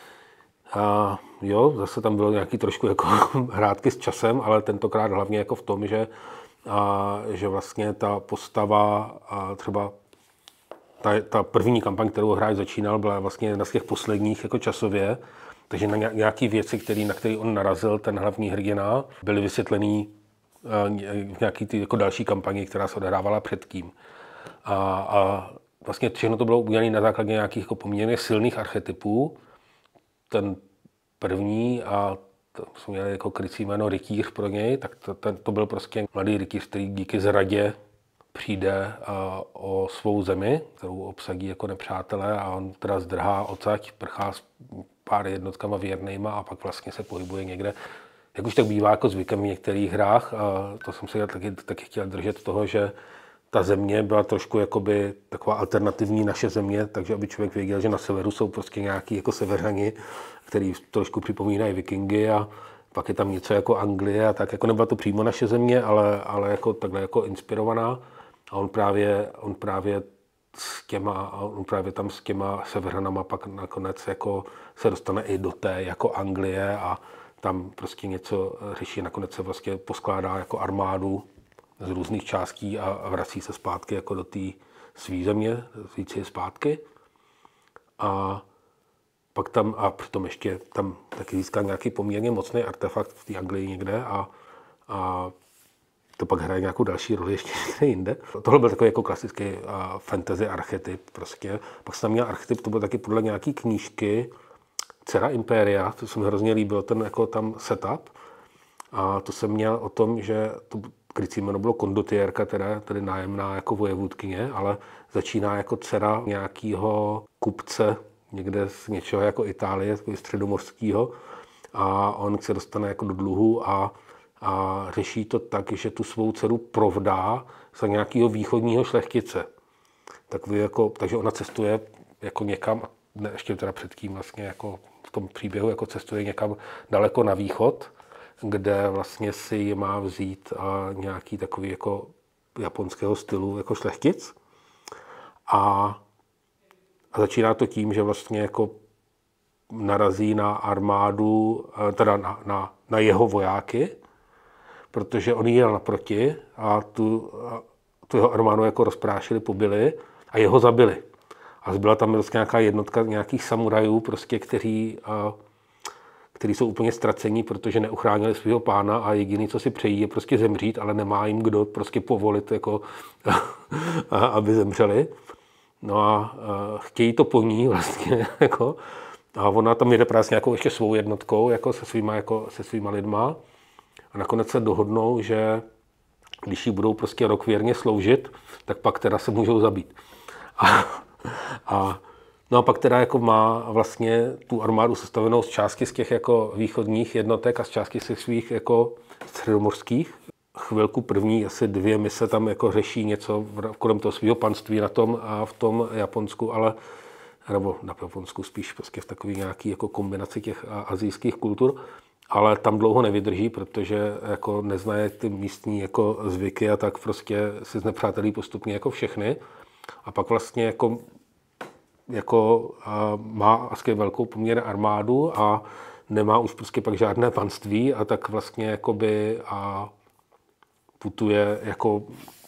A: A jo, zase tam bylo nějaký trošku jako hrátky s časem, ale tentokrát hlavně jako v tom, že, a, že vlastně ta postava a třeba ta, ta první kampaň, kterou hráč začínal, byla vlastně jedna z těch posledních jako časově, takže na nějaké věci, který, na které on narazil, ten hlavní hrdina, byly vysvětlený v nějaký ty jako další kampani, která se odehrávala předtím. A, a vlastně všechno to bylo udělané na základě nějakých jako poměrně silných archetypů. Ten první, a to jsme měli jako krycí jméno rytíř pro něj, tak to, ten, to byl prostě mladý rytíř, který díky zradě přijde a, o svou zemi, kterou obsadí jako nepřátelé, a on teda zdrhá odsaď, prchá s pár jednotkama věrnejma a pak vlastně se pohybuje někde. Jak už tak bývá jako zvykem v některých hrách, a to jsem si taky, taky chtěl držet toho, že ta země byla trošku jakoby taková alternativní naše země, takže aby člověk věděl, že na severu jsou prostě nějaký jako severani, který trošku připomínají vikingy, a pak je tam něco jako Anglie, a tak jako nebyla to přímo naše země, ale, ale jako takhle jako inspirovaná. A on právě, on právě s těma, on právě tam s těma severanama pak nakonec jako se dostane i do té jako Anglie a tam prostě něco řeší, nakonec se vlastně poskládá jako armádu z různých částí a vrací se zpátky jako do té svý země, víc je zpátky. A pak tam, a přitom ještě tam taky získal nějaký poměrně mocný artefakt v té Anglii někde, a, a to pak hraje nějakou další roli ještě někde jinde. Tohle byl takový jako klasický uh, fantasy archetyp prostě. Pak jsem tam měl archetyp, to byl taky podle nějaký knížky Dcera Impéria, to se mi hrozně líbil, ten jako tam setup. A to jsem měl o tom, že to krycí jméno bylo kondotierka, teda, tedy nájemná jako vojevůdkyně, ale začíná jako dcera nějakého kupce někde z něčeho jako Itálie, středomořského, a on se dostane jako do dluhu a, a řeší to tak, že tu svou dceru provdá za nějakého východního šlechtice. Takový jako, takže ona cestuje jako někam, ne, ještě teda předtím vlastně jako v tom příběhu jako cestuje někam daleko na východ, kde vlastně si ji má vzít a nějaký takový jako japonského stylu jako šlechtic. A, a začíná to tím, že vlastně jako narazí na armádu, teda na, na, na jeho vojáky, protože on jel naproti a tu, a tu jeho armádu jako rozprášili, pobili a jeho zabili. A zbyla tam prostě nějaká jednotka nějakých samurajů, prostě, kteří, a, kteří jsou úplně ztracení, protože neuchránili svého pána a jediný, co si přejí, je prostě zemřít, ale nemá jim kdo prostě povolit, jako, a, aby zemřeli. No a, a chtějí to po ní vlastně, jako, a ona tam jede právě s nějakou ještě svou jednotkou, jako se svýma, jako se svýma lidma. A nakonec se dohodnou, že když jí budou prostě rok věrně sloužit, tak pak teda se můžou zabít. A, a, no a pak teda jako má vlastně tu armádu sestavenou z části z těch jako východních jednotek a z části z těch svých jako středomořských. Chvilku první, asi dvě mise tam jako řeší něco kolem toho svého panství na tom a v tom Japonsku, ale nebo na Japonsku spíš prostě v takový nějaký jako kombinaci těch asijských kultur, ale tam dlouho nevydrží, protože jako neznají ty místní jako zvyky a tak prostě si znepřátelí postupně jako všechny. A pak vlastně jako, jako má asi velkou poměr armádu a nemá už prostě pak žádné panství a tak vlastně jakoby a putuje jako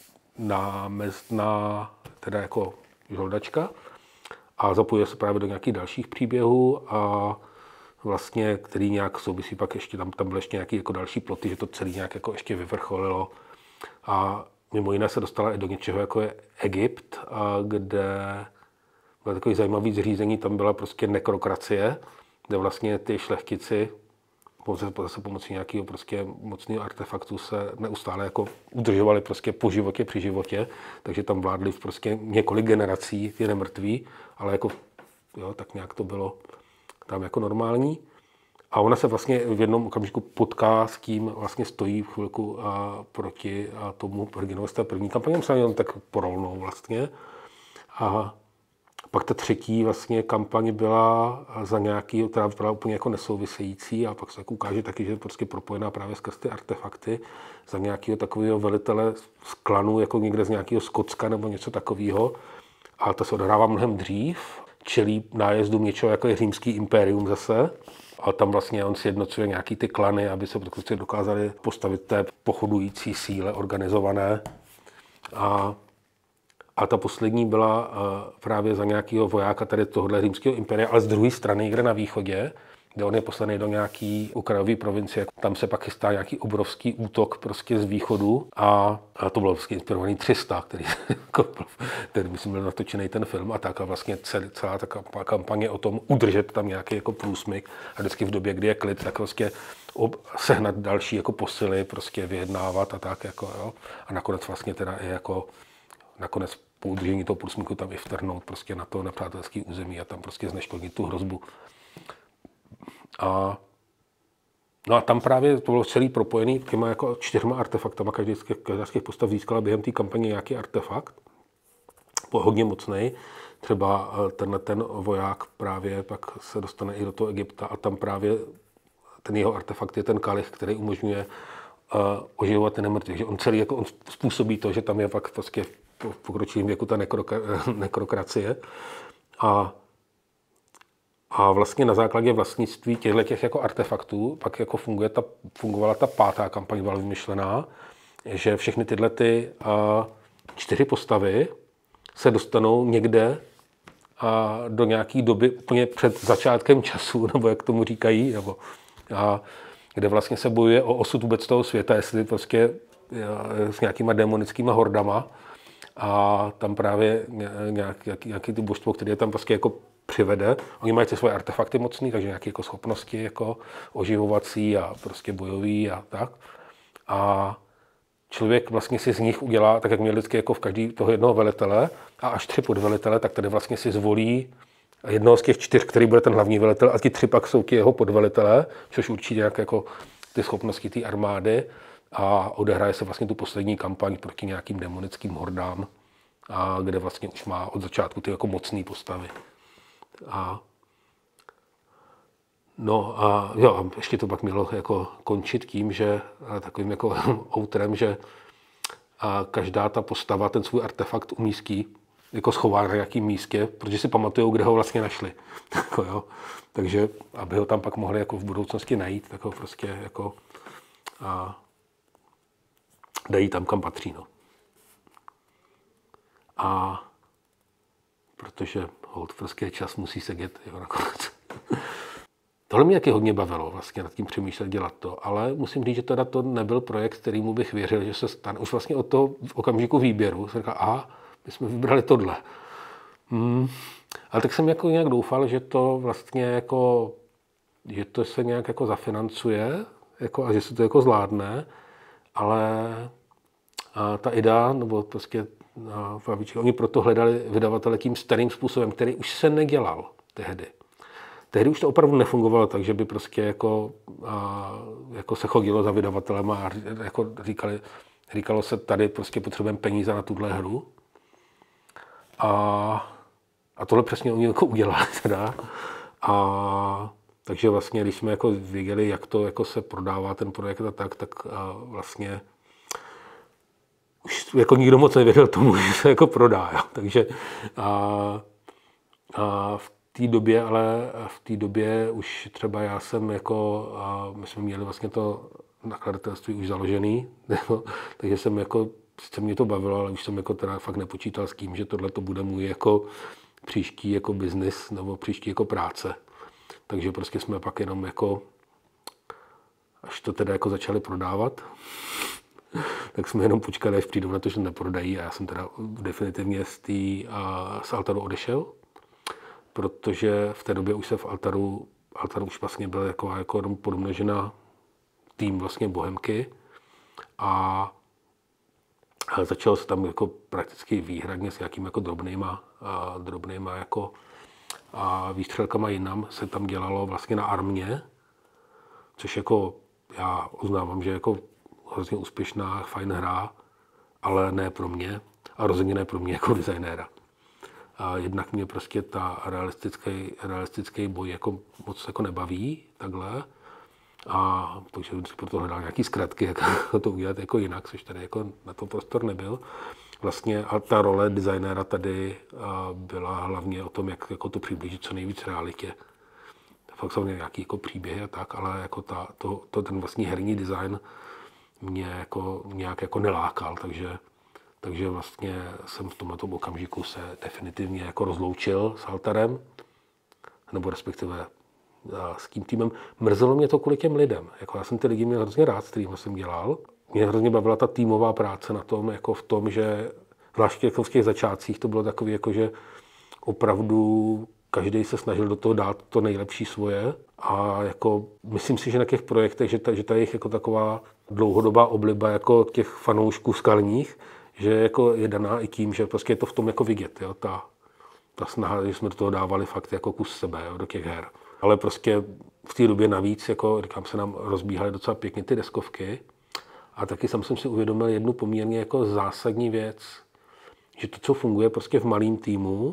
A: námezdná, teda jako žoldačka a zapojuje se právě do nějakých dalších příběhů a vlastně, který nějak souvisí pak ještě, tam, tam byly ještě nějaké jako další ploty, že to celé nějak jako ještě vyvrcholilo. A mimo jiné se dostala i do něčeho, jako je Egypt, a kde bylo takový zajímavý zřízení, tam byla prostě nekrokracie, kde vlastně ty šlechtici zase pomocí nějakého prostě mocného artefaktu se neustále jako udržovali prostě po životě, při životě, takže tam vládli v prostě několik generací, ty nemrtví, ale jako, jo, tak nějak to bylo tam jako normální. A ona se vlastně v jednom okamžiku potká s tím, vlastně stojí v chvilku a proti a tomu Hrdinovi z té první kampaně, se jenom tak porolnou vlastně. A pak ta třetí vlastně kampaň byla za nějaký, která byla úplně jako nesouvisející a pak se jako ukáže taky, že je prostě propojená právě skrz ty artefakty za nějakého takového velitele z klanu, jako někde z nějakého Skotska nebo něco takového. A to se odehrává mnohem dřív, čelí nájezdům něčeho, jako je římský impérium zase. A tam vlastně on sjednocuje nějaký ty klany, aby se prostě dokázali postavit té pochodující síle organizované. A A ta poslední byla právě za nějakého vojáka tady tohohle římského impéria, ale z druhé strany, někde na východě, kde on je poslaný do nějaký okrajové provincie. Tam se pak chystá nějaký obrovský útok prostě z východu a, a to bylo vlastně inspirovaný tři sta, který, který myslím byl natočený ten film a tak a vlastně celý, celá ta kampaně o tom udržet tam nějaký jako průsmyk a vždycky v době, kdy je klid, tak prostě ob, sehnat další jako posily, prostě vyjednávat a tak jako, jo. A nakonec vlastně teda i jako nakonec po udržení toho průsmyku tam i vtrhnout prostě na to nepřátelské území a tam prostě zneškodnit tu hrozbu. A, no a tam právě to bylo celý propojený těma jako čtyřma artefaktama. Každý z těch, každá z těch postav získala během té kampaně nějaký artefakt, hodně mocnej. Třeba tenhle ten voják právě pak se dostane i do toho Egypta a tam právě ten jeho artefakt je ten kalich, který umožňuje uh, oživovat ty nemrtvé. Takže on celý jako on způsobí to, že tam je pak prostě v pokročilém věku ta nekroka- nekrokracie. A, a vlastně na základě vlastnictví těchto těch jako artefaktů pak jako funguje ta, fungovala ta pátá kampaň, byla vymyšlená, že všechny tyhle ty uh, čtyři postavy se dostanou někde a do nějaké doby úplně před začátkem času, nebo jak tomu říkají, nebo a kde vlastně se bojuje o osud vůbec toho světa, jestli prostě s nějakýma démonickýma hordama. A tam právě nějak, nějaký ty božstvo, které je tam prostě jako přivede. Oni mají ty svoje artefakty mocný, takže nějaké jako schopnosti jako oživovací a prostě bojový a tak. A člověk vlastně si z nich udělá, tak jak měl vždycky jako v každý toho jednoho velitele a až tři podvelitele, tak tady vlastně si zvolí jednoho z těch čtyř, který bude ten hlavní velitel, a ti tři pak jsou ti jeho podvelitele, což určí nějak jako ty schopnosti té armády, a odehraje se vlastně tu poslední kampaň proti nějakým demonickým hordám, a kde vlastně už má od začátku ty jako mocné postavy. A no a jo, a ještě to pak mělo jako končit tím, že takovým jako outrem, že a každá ta postava ten svůj artefakt umístí, jako schová na nějakým místě, protože si pamatujou, kde ho vlastně našli. Jako, jo. Takže aby ho tam pak mohli jako v budoucnosti najít, tak ho prostě jako a dají tam, kam patří. No. A protože hold, prostě čas musí sedět, jo, nakonec. Tohle mě taky hodně bavilo, vlastně nad tím přemýšlet, dělat to, ale musím říct, že teda to nebyl projekt, kterýmu bych věřil, že se stane. Už vlastně od toho okamžiku výběru jsem říkal, aha, my jsme vybrali tohle. Hmm. Ale tak jsem jako nějak doufal, že to vlastně jako, že to se nějak jako zafinancuje jako, a že se to jako zvládne, ale a ta idea, nebo prostě a, oni proto hledali vydavatele tím starým způsobem, který už se nedělal tehdy. Tehdy už to opravdu nefungovalo tak, že by prostě jako, a, jako se chodilo za vydavatelem a jako říkali, říkalo se, tady prostě potřebujeme peníze na tuhle hru. A, a tohle přesně oni jako udělali teda. A, takže vlastně, když jsme jako věděli, jak to jako se prodává ten projekt a tak, tak a vlastně už jako nikdo moc nevěděl tomu, že se jako prodá. Jo. Takže a, a v té době, ale v té době už třeba já jsem jako, a my jsme měli vlastně to nakladatelství už založený, jo, takže jsem jako, sice mě to bavilo, ale už jsem jako teda fakt nepočítal s tím, že tohle to bude můj jako příští jako biznis nebo příští jako práce. Takže prostě jsme pak jenom jako, až to teda jako začali prodávat, tak jsme jenom počkali, až přijdou na to, že neprodají, a já jsem teda definitivně z, tý, a, z Altaru odešel, protože v té době už se v Altaru, Altaru už vlastně byl jako, jako podmnožena tým vlastně Bohemky a, a začalo se tam jako prakticky výhradně s nějakými jako drobnýma, a, drobnýma jako a výstřelkama jinam se tam dělalo vlastně na armě, což jako já uznávám, že jako hrozně úspěšná, fajn hra, ale ne pro mě a rozhodně ne pro mě jako designéra. A jednak mě prostě ta realistický, realistický boj jako moc jako nebaví takhle, a takže jsem si proto hledal nějaký zkratky, jak to udělat jako jinak, což tady jako na to prostor nebyl. Vlastně a ta role designéra tady byla hlavně o tom, jak jako to přiblížit co nejvíc realitě. Fakt jsou nějaký jako příběhy a tak, ale jako ta, to, to, ten vlastní herní design mě jako nějak jako nelákal, takže, takže vlastně jsem v tomto okamžiku se definitivně jako rozloučil s Altarem, nebo respektive s tím týmem. Mrzelo mě to kvůli těm lidem. Jako já jsem ty lidi měl hrozně rád, s kterými jsem dělal. Mě hrozně bavila ta týmová práce na tom, jako v tom, že zvláště jako v těch začátcích to bylo takový, jako že opravdu každý se snažil do toho dát to nejlepší svoje, a jako myslím si, že na těch projektech, že ta, že ta jejich jako taková dlouhodobá obliba jako těch fanoušků skalních, že jako je daná i tím, že prostě je to v tom jako vidět, jo, ta, ta snaha, že jsme do toho dávali fakt jako kus sebe, jo, do těch her. Ale prostě v té době navíc, jako říkám, se nám rozbíhaly docela pěkně ty deskovky, a taky jsem si uvědomil jednu poměrně jako zásadní věc, že to, co funguje prostě v malém týmu,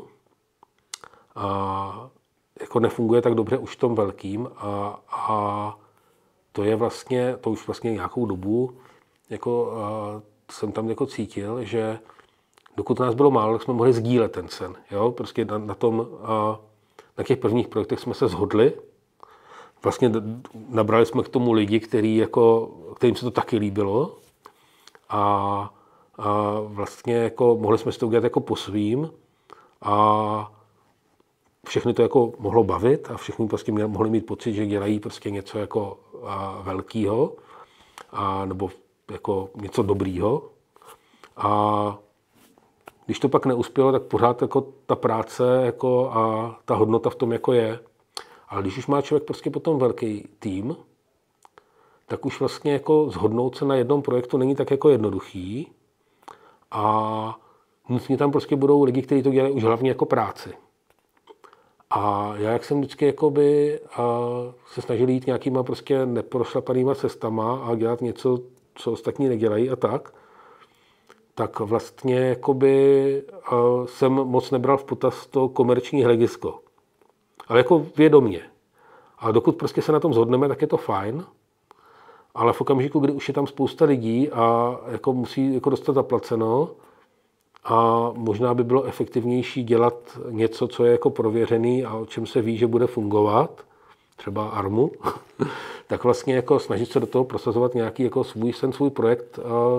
A: a jako nefunguje tak dobře už v tom velkým, a, a to je vlastně, to už vlastně nějakou dobu jako jsem tam jako cítil, že dokud nás bylo málo, tak jsme mohli sdílet ten sen. Jo? Prostě na, na tom, a, na těch prvních projektech jsme se shodli. Vlastně nabrali jsme k tomu lidi, který jako, kterým se to taky líbilo. A, a vlastně jako mohli jsme si to udělat jako po svým. A všechny to jako mohlo bavit a všichni prostě měli, mohli mít pocit, že dělají prostě něco jako velkého, a, nebo jako něco dobrýho. A když to pak neuspělo, tak pořád jako ta práce jako a ta hodnota v tom jako je. Ale když už má člověk prostě potom velký tým, tak už vlastně jako shodnout se na jednom projektu není tak jako jednoduchý. A nutně tam prostě budou lidi, kteří to dělají už hlavně jako práci. A já, jak jsem vždycky jakoby, se snažil jít nějakýma prostě neprošlapanýma cestama a dělat něco, co ostatní nedělají a tak, tak vlastně jakoby, jsem moc nebral v potaz to komerční hledisko. Ale jako vědomně. A dokud prostě se na tom shodneme, tak je to fajn. Ale v okamžiku, kdy už je tam spousta lidí a jako musí jako dostat zaplaceno, a možná by bylo efektivnější dělat něco, co je jako prověřený a o čem se ví, že bude fungovat, třeba Armu, tak vlastně jako snažit se do toho prosazovat nějaký jako svůj sen, svůj projekt, a,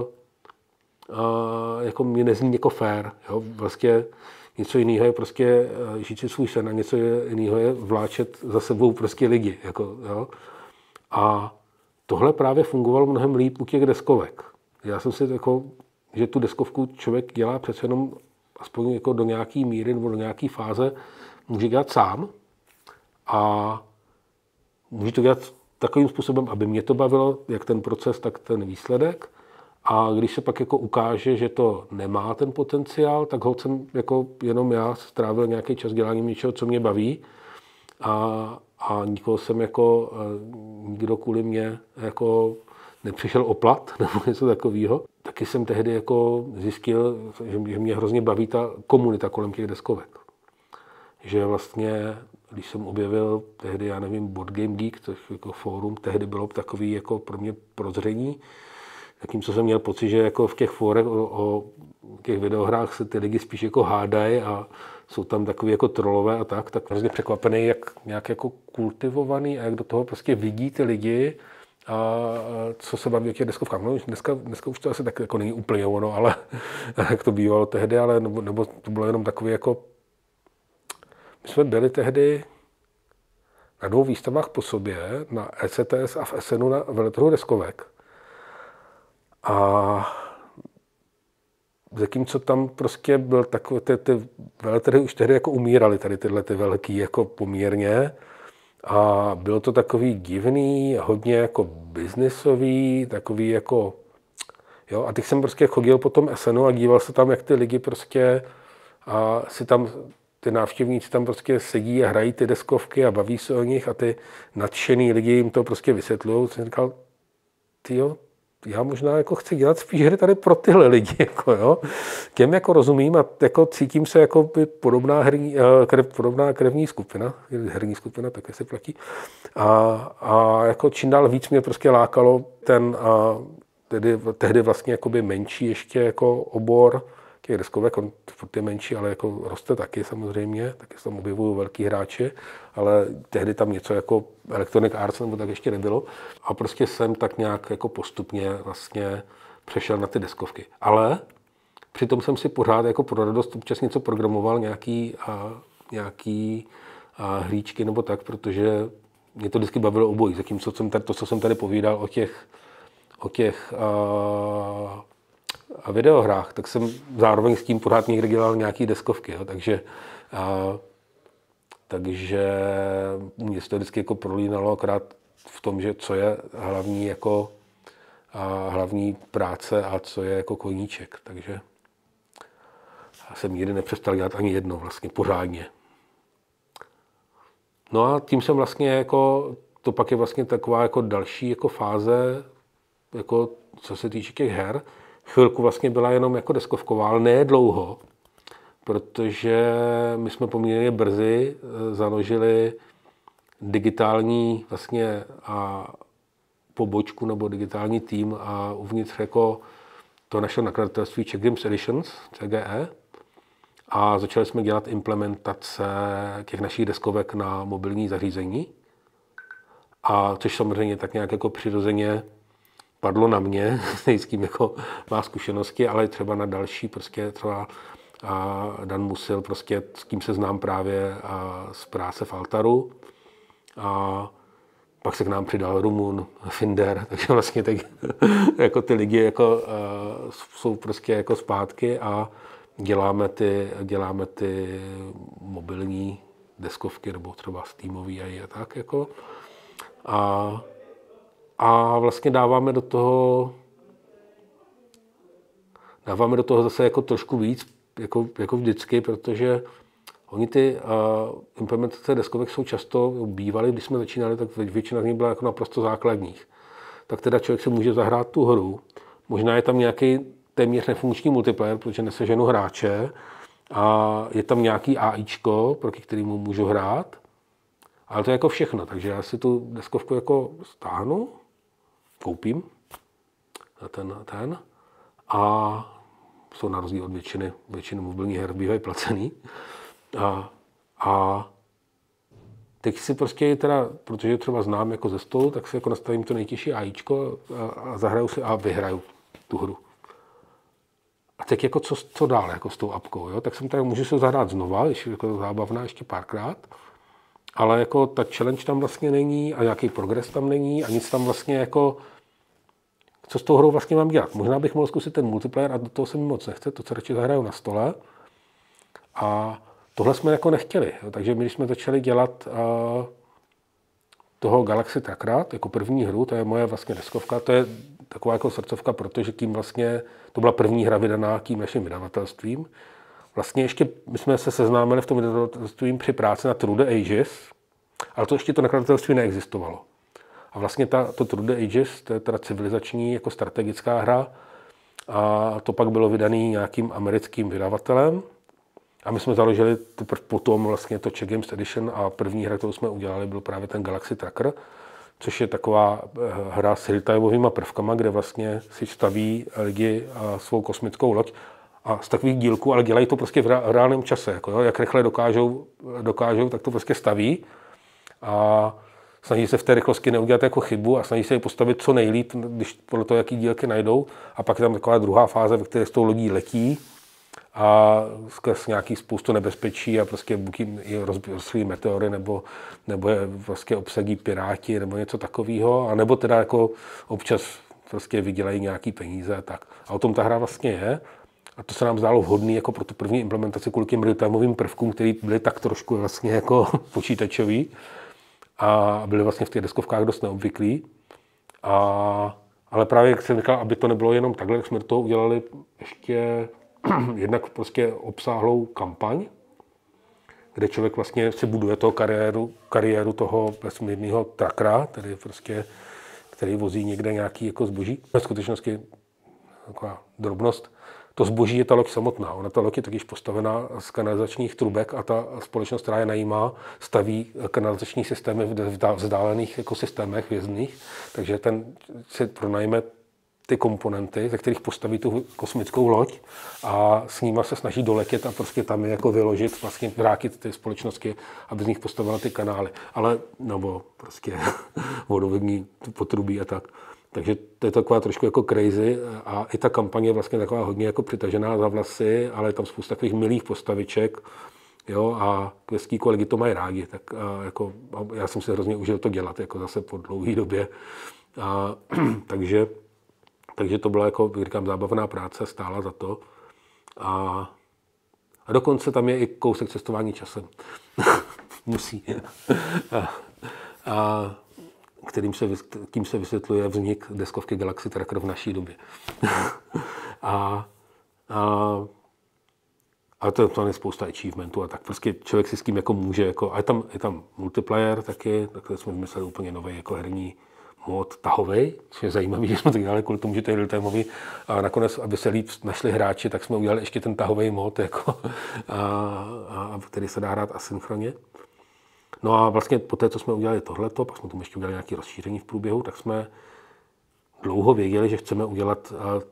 A: a jako mě nezní jako fair. Jo? Vlastně něco jiného je prostě žít si svůj sen a něco jiného je vláčet za sebou prostě lidi. Jako, jo? A tohle právě fungovalo mnohem líp u těch deskovek. Já jsem si jako že tu deskovku člověk dělá přece jenom aspoň jako do nějaký míry nebo do nějaký fáze může dělat sám a může to dělat takovým způsobem, aby mě to bavilo, jak ten proces, tak ten výsledek. A když se pak jako ukáže, že to nemá ten potenciál, tak ho jsem jako jenom já strávil nějaký čas děláním něčeho, co mě baví a, a nikoho jsem jako, nikdo kvůli mě jako nepřišel o plat nebo něco takového. Taky jsem tehdy jako zjistil, že mě hrozně baví ta komunita kolem těch deskovek. Že vlastně, když jsem objevil tehdy, já nevím, Board Game Geek, což jako fórum, tehdy bylo takový jako pro mě prozření, takým, co jsem měl pocit, že jako v těch fórech o, o těch videohrách se ty lidi spíš jako hádají a jsou tam takový jako trolové a tak, tak hrozně překvapený, jak nějak jako kultivovaný a jak do toho prostě vidí ty lidi, a co se baví o těch deskovkách. No, dneska, dneska už to asi tak jako není úplně ono, ale jak to bývalo tehdy, ale nebo, nebo to bylo jenom takový jako... My jsme byli tehdy na dvou výstavách po sobě, na E C T S a v S N U na veletrhu deskovek. A zatímco tam prostě byl takový, ty, ty veletrhy už tehdy jako umíraly, tady tyhle ty velký jako poměrně. A bylo to takový divný, hodně jako biznisový, takový jako, jo, a teď jsem prostě chodil po tom S N U a díval se tam, jak ty lidi prostě a si tam, ty návštěvníci tam prostě sedí a hrají ty deskovky a baví se o nich a ty nadšený lidi jim to prostě vysvětlují. Jsem říkal, tyjo, já možná jako chci dělat spíš hry tady pro tyhle lidi, jako jo. Těm jako rozumím a jako cítím se jako by podobná, herní, krev, podobná krevní skupina, herní skupina také se platí. A, a jako čím dál víc mě prostě lákalo ten, a tedy, tehdy vlastně jakoby menší ještě jako obor těch deskovek, on je menší, ale jako roste taky samozřejmě, taky se tam objevují velký hráči, ale tehdy tam něco jako Electronic Arts nebo tak ještě nebylo. A prostě jsem tak nějak jako postupně vlastně přešel na ty deskovky. Ale přitom jsem si pořád jako pro radost občas něco programoval, nějaký, a, nějaký a hříčky nebo tak, protože mě to vždycky bavilo obojí. Zatímco jsem tady, to, co jsem tady povídal o těch, o těch a, a videohrách, tak jsem zároveň s tím pořád někde dělal nějaký deskovky, jo, takže, a, takže mě se to vždycky jako prolínalo akorát v tom, že co je hlavní jako a hlavní práce a co je jako koníček, takže já jsem nikdy nepřestal dělat ani jedno vlastně pořádně. No a tím jsem vlastně jako, to pak je vlastně taková jako další jako fáze, jako co se týče těch her. Chvilku vlastně byla jenom jako deskovková, ale ne dlouho, protože my jsme poměrně brzy založili digitální vlastně a pobočku nebo digitální tým a uvnitř jako to našeho nakladatelství Czech Games Editions, C G E, a začali jsme dělat implementace těch našich deskovek na mobilní zařízení. A což samozřejmě tak nějak jako přirozeně padlo na mě, s kým jako má zkušenosti, ale třeba na další, prostě třeba a Dan Musil, prostě s kým se znám právě a z práce v Altaru. A pak se k nám přidal Rumun, Finder, takže vlastně tak, jako ty lidi jako, uh, jsou prostě jako zpátky a děláme ty, děláme ty mobilní deskovky nebo třeba Steamový a je tak jako. A, a vlastně dáváme do toho dáváme do toho zase jako trošku víc, jako, jako vždycky, protože oni ty uh, implementace deskovek jsou často bývaly, když jsme začínali, tak většina z nich byla jako naprosto základních. Tak teda člověk si může zahrát tu hru, možná je tam nějaký téměř nefunkční multiplayer, protože neseženu hráče a je tam nějaký AIčko, proti kterému můžu hrát, ale to je jako všechno, takže já si tu deskovku jako stáhnu, koupím na ten, na ten a jsou na rozdíl od většiny, většiny mobilních her bývají placený. A, a teď si prostě teda, protože třeba znám jako ze stolu, tak si jako nastavím to nejtěžší AIčko a, a zahraju si a vyhraju tu hru. A teď jako co, co dál jako s tou apkou, jo? Tak jsem tady, můžu se zahrát znova, ještě jako zábavná ještě párkrát, ale jako ta challenge tam vlastně není a nějaký progres tam není a nic tam vlastně jako, co s tou hrou vlastně mám dělat. Možná bych mohl zkusit ten multiplayer a do toho se mi moc nechce, to, co radši zahraju na stole. A tohle jsme jako nechtěli, jo? Takže my, když jsme začali dělat uh, toho Galaxy Trackera jako první hru, to je moje vlastně deskovka, to je taková jako srdcovka, protože tím vlastně, to byla první hra vydaná tím naším vydavatelstvím. Vlastně ještě my jsme se seznámili v tom vydavatelstvím při práci na Through the Ages, ale to ještě to nakladatelství neexistovalo. A vlastně ta, to Through the Ages, to je teda civilizační jako strategická hra a to pak bylo vydaný nějakým americkým vydavatelem. A my jsme založili teprve potom vlastně to Czech Games Edition a první hra, kterou jsme udělali, byl právě ten Galaxy Tracker, což je taková hra s real-timeovými prvkama, kde vlastně si staví lidi svou kosmickou loď a z takových dílků, ale dělají to prostě v reálném čase. Jako jo, jak rychle dokážou, dokážou, tak to prostě staví a snaží se v té rychlosti neudělat jako chybu a snaží se je postavit co nejlíp, když podle toho, jaký dílky najdou. A pak je tam taková druhá fáze, ve které s tou lodí letí a skrz nějaký spoustu nebezpečí a prostě buď jim rozstřílí meteory, nebo, nebo je vlastně obsadí piráti, nebo něco takového, a nebo teda jako občas prostě vydělají nějaký peníze a tak. A o tom ta hra vlastně je. A to se nám zdálo vhodný jako pro tu první implementaci kvůli těm real-timeovým prvkům, které byly tak trošku vlastně jako počítačový a byly vlastně v těch deskovkách dost neobvyklý. A, ale právě, jak jsem říkal, aby to nebylo jenom takhle, tak jsme do toho udělali ještě jednak prostě obsáhlou kampaň, kde člověk vlastně si buduje toho kariéru, kariéru toho vesmírného trackera, tedy prostě, který vozí někde nějaký jako zboží. V skutečnosti taková drobnost. To zboží je ta loď samotná. Ona ta loď je takyž postavená z kanalizačních trubek a ta společnost, která je najímá, staví kanalizační systémy v vzdálených ekosystémech vězných, takže ten si pronajme ty komponenty, ze kterých postaví tu kosmickou loď a s nima se snaží doletět a prostě tam je jako vyložit, vlastně vrátit ty společnosti, aby z nich postavila ty kanály. Ale, nebo prostě vodovodní potrubí a tak. Takže to je taková trošku jako crazy a i ta kampaně je vlastně taková hodně jako přitažená za vlasy, ale je tam spousta takových milých postaviček, jo, a kvestí kolegy to mají rádi, tak a jako, a já jsem si hrozně užil to dělat, jako zase po dlouhé době. A, takže Takže to byla, jako říkám, zábavná práce, stála za to. A, a dokonce tam je i kousek cestování časem. Musí. a, a kterým se, tím se vysvětluje vznik deskovky Galaxy Tracker v naší době. a, a, a to, to je spousta achievementů a tak prostě člověk si s tím jako může. Jako, a je tam, je tam multiplayer taky, takhle jsme vymysleli úplně nový jako herní mod tahovej, což je zajímavý, že jsme to dělali kvůli tomu, že to je real-timeový a nakonec, aby se líp našli hráči, tak jsme udělali ještě ten tahovej mod, jako, a, a, který se dá hrát asynchronně. No a vlastně po té, co jsme udělali tohleto, pak jsme tomu ještě udělali nějaké rozšíření v průběhu, tak jsme dlouho věděli, že chceme udělat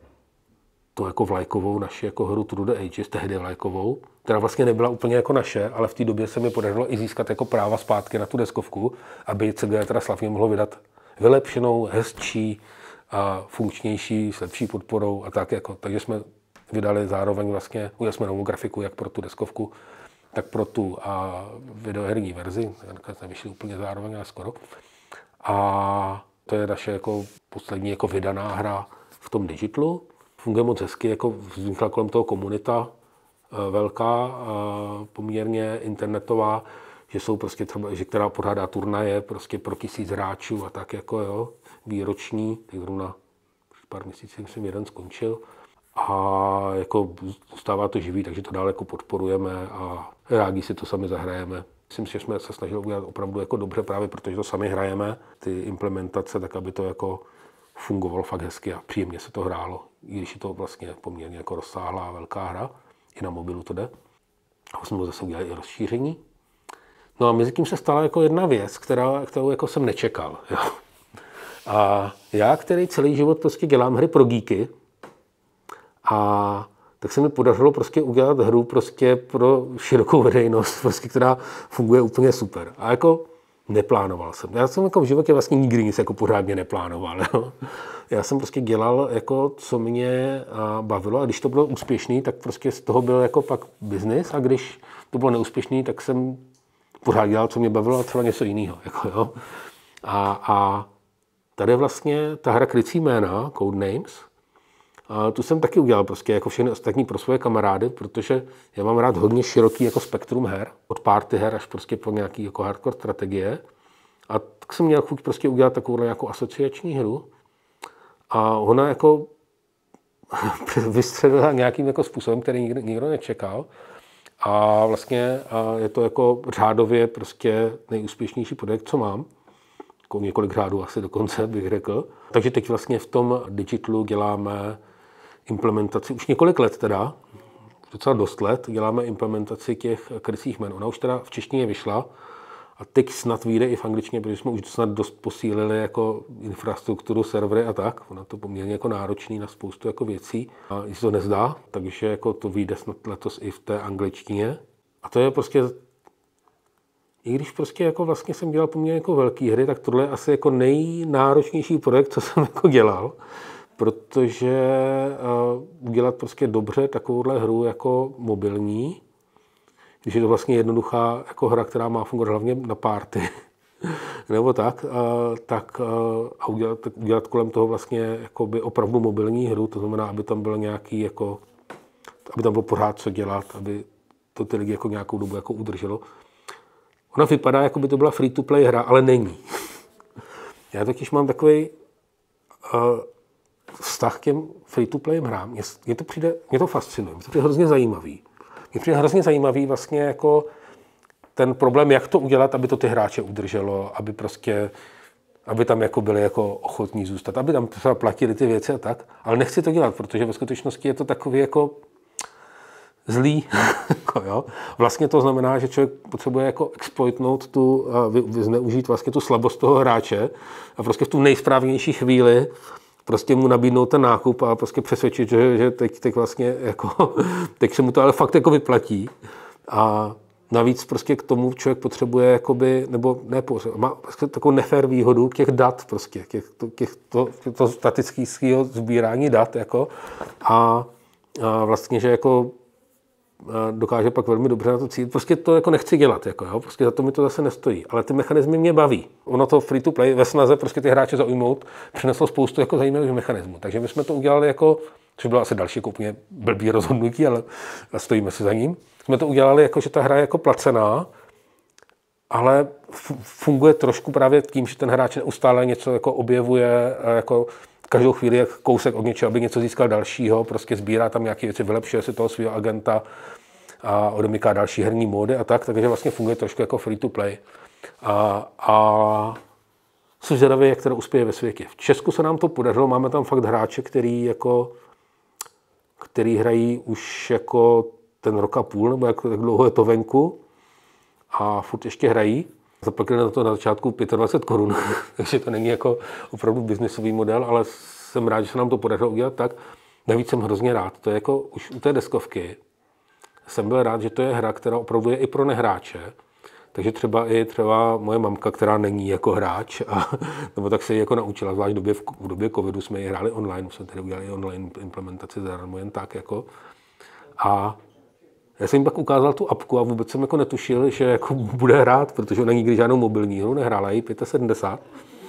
A: to jako vlajkovou naši jako hru Through the Ages, tehdy vlajkovou, která vlastně nebyla úplně jako naše, ale v té době se mi podařilo i získat jako práva zpátky na tu deskovku, aby C G teda slavně mohlo vydat vylepšenou, hezčí a funkčnější, s lepší podporou a tak jako. Takže jsme vydali zároveň vlastně, udělali jsme novou grafiku jak pro tu deskovku, tak pro tu a videoherní verzi, nakonec nevyšli úplně zároveň, ale skoro. A to je naše jako poslední jako vydaná hra v tom digitlu. Funguje moc hezky, jako vznikla kolem toho komunita velká, poměrně internetová, že jsou prostě třeba, že která pořádá turnaje prostě pro tisíc hráčů a tak jako jo, výroční, tak zrovna pár měsíců jsem jeden skončil a jako zůstává to živý, takže to dále jako podporujeme a rádi si to sami zahrajeme. Myslím si, že jsme se snažili udělat opravdu jako dobře právě, protože to sami hrajeme, ty implementace, tak aby to jako fungovalo fakt hezky a příjemně se to hrálo, i když je to vlastně poměrně jako rozsáhlá velká hra, i na mobilu to jde. A jsme zase udělali i rozšíření. No a mezi tím se stala jako jedna věc, která, kterou jako jsem nečekal. Jo. A já, který celý život prostě dělám hry pro geeky, a tak se mi podařilo prostě udělat hru prostě pro širokou veřejnost, prostě, která funguje úplně super. A jako neplánoval jsem. Já jsem jako v životě vlastně nikdy nic jako pořádně neplánoval. Jo. Já jsem prostě dělal, jako, co mě bavilo a když to bylo úspěšný, tak prostě z toho byl jako pak biznis a když to bylo neúspěšný, tak jsem pořád dělal, co mě bavilo a třeba něco jiného. Jako, jo. A, a tady vlastně ta hra Krycí jména, Codenames, a tu jsem taky udělal prostě jako všechny ostatní pro svoje kamarády, protože já mám rád hodně široký jako spektrum her, od party her až prostě po nějaký jako hardcore strategie. A tak jsem měl chuť prostě udělat takovou nějakou asociační hru. A ona jako vystřelila nějakým jako způsobem, který nikdo, nikdo nečekal. A vlastně a je to jako řádově prostě nejúspěšnější projekt, co mám. Jako několik řádů asi dokonce bych řekl. Takže teď vlastně v tom digitlu děláme implementaci, už několik let teda, docela dost let, děláme implementaci těch krycích jmen. Ona už teda v češtině vyšla a teď snad vyjde i v angličtině, protože jsme už snad dost posílili jako infrastrukturu, servery a tak. Ona to poměrně jako náročný na spoustu jako věcí a i se to nezdá, takže jako to vyjde snad letos i v té angličtině. A to je prostě, i když prostě jako vlastně jsem dělal poměrně jako velký hry, tak tohle je asi jako nejnáročnější projekt, co jsem jako dělal. Protože uh, udělat prostě dobře takovouhle hru jako mobilní, když je to vlastně jednoduchá jako hra, která má fungovat hlavně na party, nebo tak, uh, tak uh, a udělat, tak udělat kolem toho vlastně jakoby opravdu mobilní hru, to znamená, aby tam byl nějaký jako, aby tam bylo pořád co dělat, aby to ty lidi jako nějakou dobu jako udrželo. Ona vypadá, jako by to byla free-to-play hra, ale není. Já totiž mám takový uh, vztah k těm free-to-play hrám. Mně, mně to přijde, mě to fascinuje, mě to přijde hrozně zajímavý. Mě přijde hrozně zajímavý vlastně jako ten problém, jak to udělat, aby to ty hráče udrželo, aby prostě, aby tam jako byli jako ochotní zůstat, aby tam třeba platili ty věci a tak, ale nechci to dělat, protože ve skutečnosti je to takový jako zlý. Jo? Vlastně to znamená, že člověk potřebuje jako exploitnout tu, zneužít vlastně tu slabost toho hráče a prostě v tu nejsprávnější chvíli prostě mu nabídnout ten nákup a prostě přesvědčit, že, že teď, teď vlastně jako, teď se mu to ale fakt jako vyplatí. A navíc prostě k tomu člověk potřebuje jakoby, nebo ne, má prostě takovou nefér výhodu těch dat prostě, těch, těch, to, to statického sbírání dat jako a, a vlastně, že jako dokáže pak velmi dobře na to cílit. Prostě to jako nechci dělat, jako, jo? Prostě za to mi to zase nestojí. Ale ty mechanismy mě baví. Ono to free to play ve snaze prostě ty hráče zaujmout přineslo spoustu jako zajímavých mechanismů. Takže my jsme to udělali jako, což bylo asi další jako úplně blbý rozhodnutí, ale stojíme si za ním. Jsme to udělali jako, že ta hra je jako placená, ale funguje trošku právě tím, že ten hráč neustále něco jako objevuje, jako každou chvíli jak kousek od něčeho, aby něco získal dalšího, prostě sbírá tam nějaké věci, vylepšuje si toho svého agenta a odemyká další herní módy a tak, takže vlastně funguje trošku jako free to play. A, a jsem zvědavý, jak teda uspěje ve světě. V Česku se nám to podařilo, máme tam fakt hráče, který jako, který hrají už jako ten rok a půl, nebo jak, jak dlouho je to venku a furt ještě hrají. Zaplatili na to na začátku dvacet pět korun, takže to není jako opravdu biznisový model, ale jsem rád, že se nám to podařilo udělat tak. Navíc jsem hrozně rád. To je jako už u té deskovky. Jsem byl rád, že to je hra, která opravdu je i pro nehráče. Takže třeba i třeba moje mamka, která není jako hráč, a, nebo tak se ji jako naučila, zvlášť v době, v době covidu jsme ji hráli online, jsme tedy udělali online implementaci zadarmo jen tak jako. A já jsem jim pak ukázal tu apku a vůbec jsem jako netušil, že jako bude hrát, protože ona nikdy žádnou mobilní hru nehrála, jí sedmdesát pět.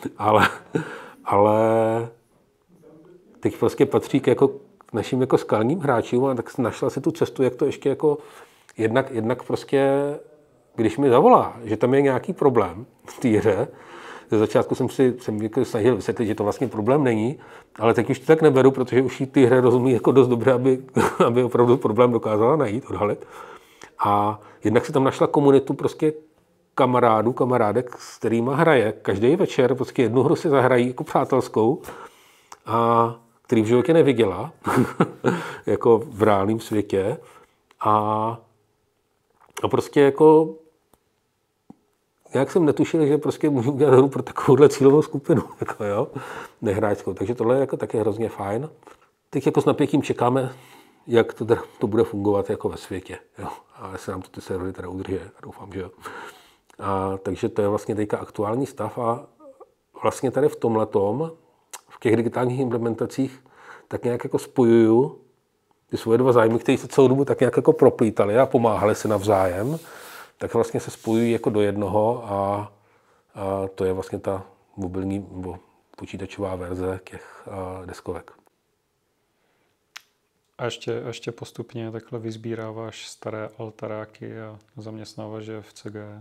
A: ale, ale teď prostě patří k, jako, k našim jako skalním hráčům a tak našla si tu cestu, jak to ještě jako jednak, jednak prostě, když mi zavolá, že tam je nějaký problém v té hře. Ze začátku jsem si jsem jako snažil vysvětlit, že to vlastně problém není, ale teď už to tak neberu, protože už jí ty hře rozumí jako dost dobře, aby, aby opravdu problém dokázala najít, odhalit. A jednak si tam našla komunitu prostě kamarádů, kamarádek, s kterýma hraje. Každý večer prostě jednu hru si zahrají jako přátelskou, a který v životě neviděla, jako v reálném světě. A, a prostě jako jak jsem netušil, že prostě můžu udělat hru pro takovouhle cílovou skupinu, jako jo, nehráčskou. Takže tohle je jako taky hrozně fajn. Teď jako s napětím čekáme, jak to, to bude fungovat jako ve světě. Jo. A jestli nám to ty servery teda udrží, doufám, že jo. A, takže to je vlastně teďka aktuální stav a vlastně tady v tomhletom, v těch digitálních implementacích, tak nějak jako spojuju ty svoje dva zájmy, které se celou dobu tak nějak jako proplítaly a pomáhaly si navzájem, tak vlastně se spojují jako do jednoho a, a to je vlastně ta mobilní nebo počítačová verze těch a, deskovek.
B: A ještě, ještě postupně takhle vyzbíráváš staré altaráky a zaměstnáváš je v C G?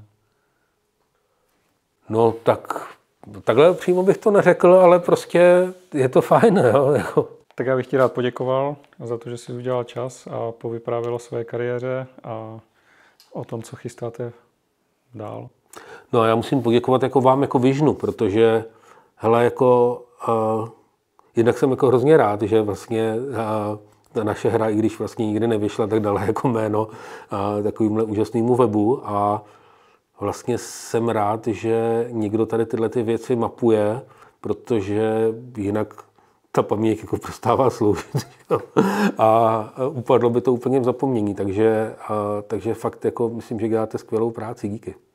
A: No tak, takhle přímo bych to neřekl, ale prostě je to fajn, jo.
B: Tak já bych ti rád poděkoval za to, že jsi udělal čas a povyprávěl o své kariéře a o tom, co chystáte dál.
A: No já musím poděkovat jako vám jako Visionu, protože hele, jako uh, jednak jsem jako hrozně rád, že vlastně uh, ta naše hra, i když vlastně nikdy nevyšla, tak dala jako jméno uh, takovýmhle úžasnému webu a vlastně jsem rád, že někdo tady tyhle ty věci mapuje, protože jinak ta paměť jako přestává sloužit a upadlo by to úplně v zapomnění, takže, a, takže fakt jako myslím, že děláte skvělou práci, díky.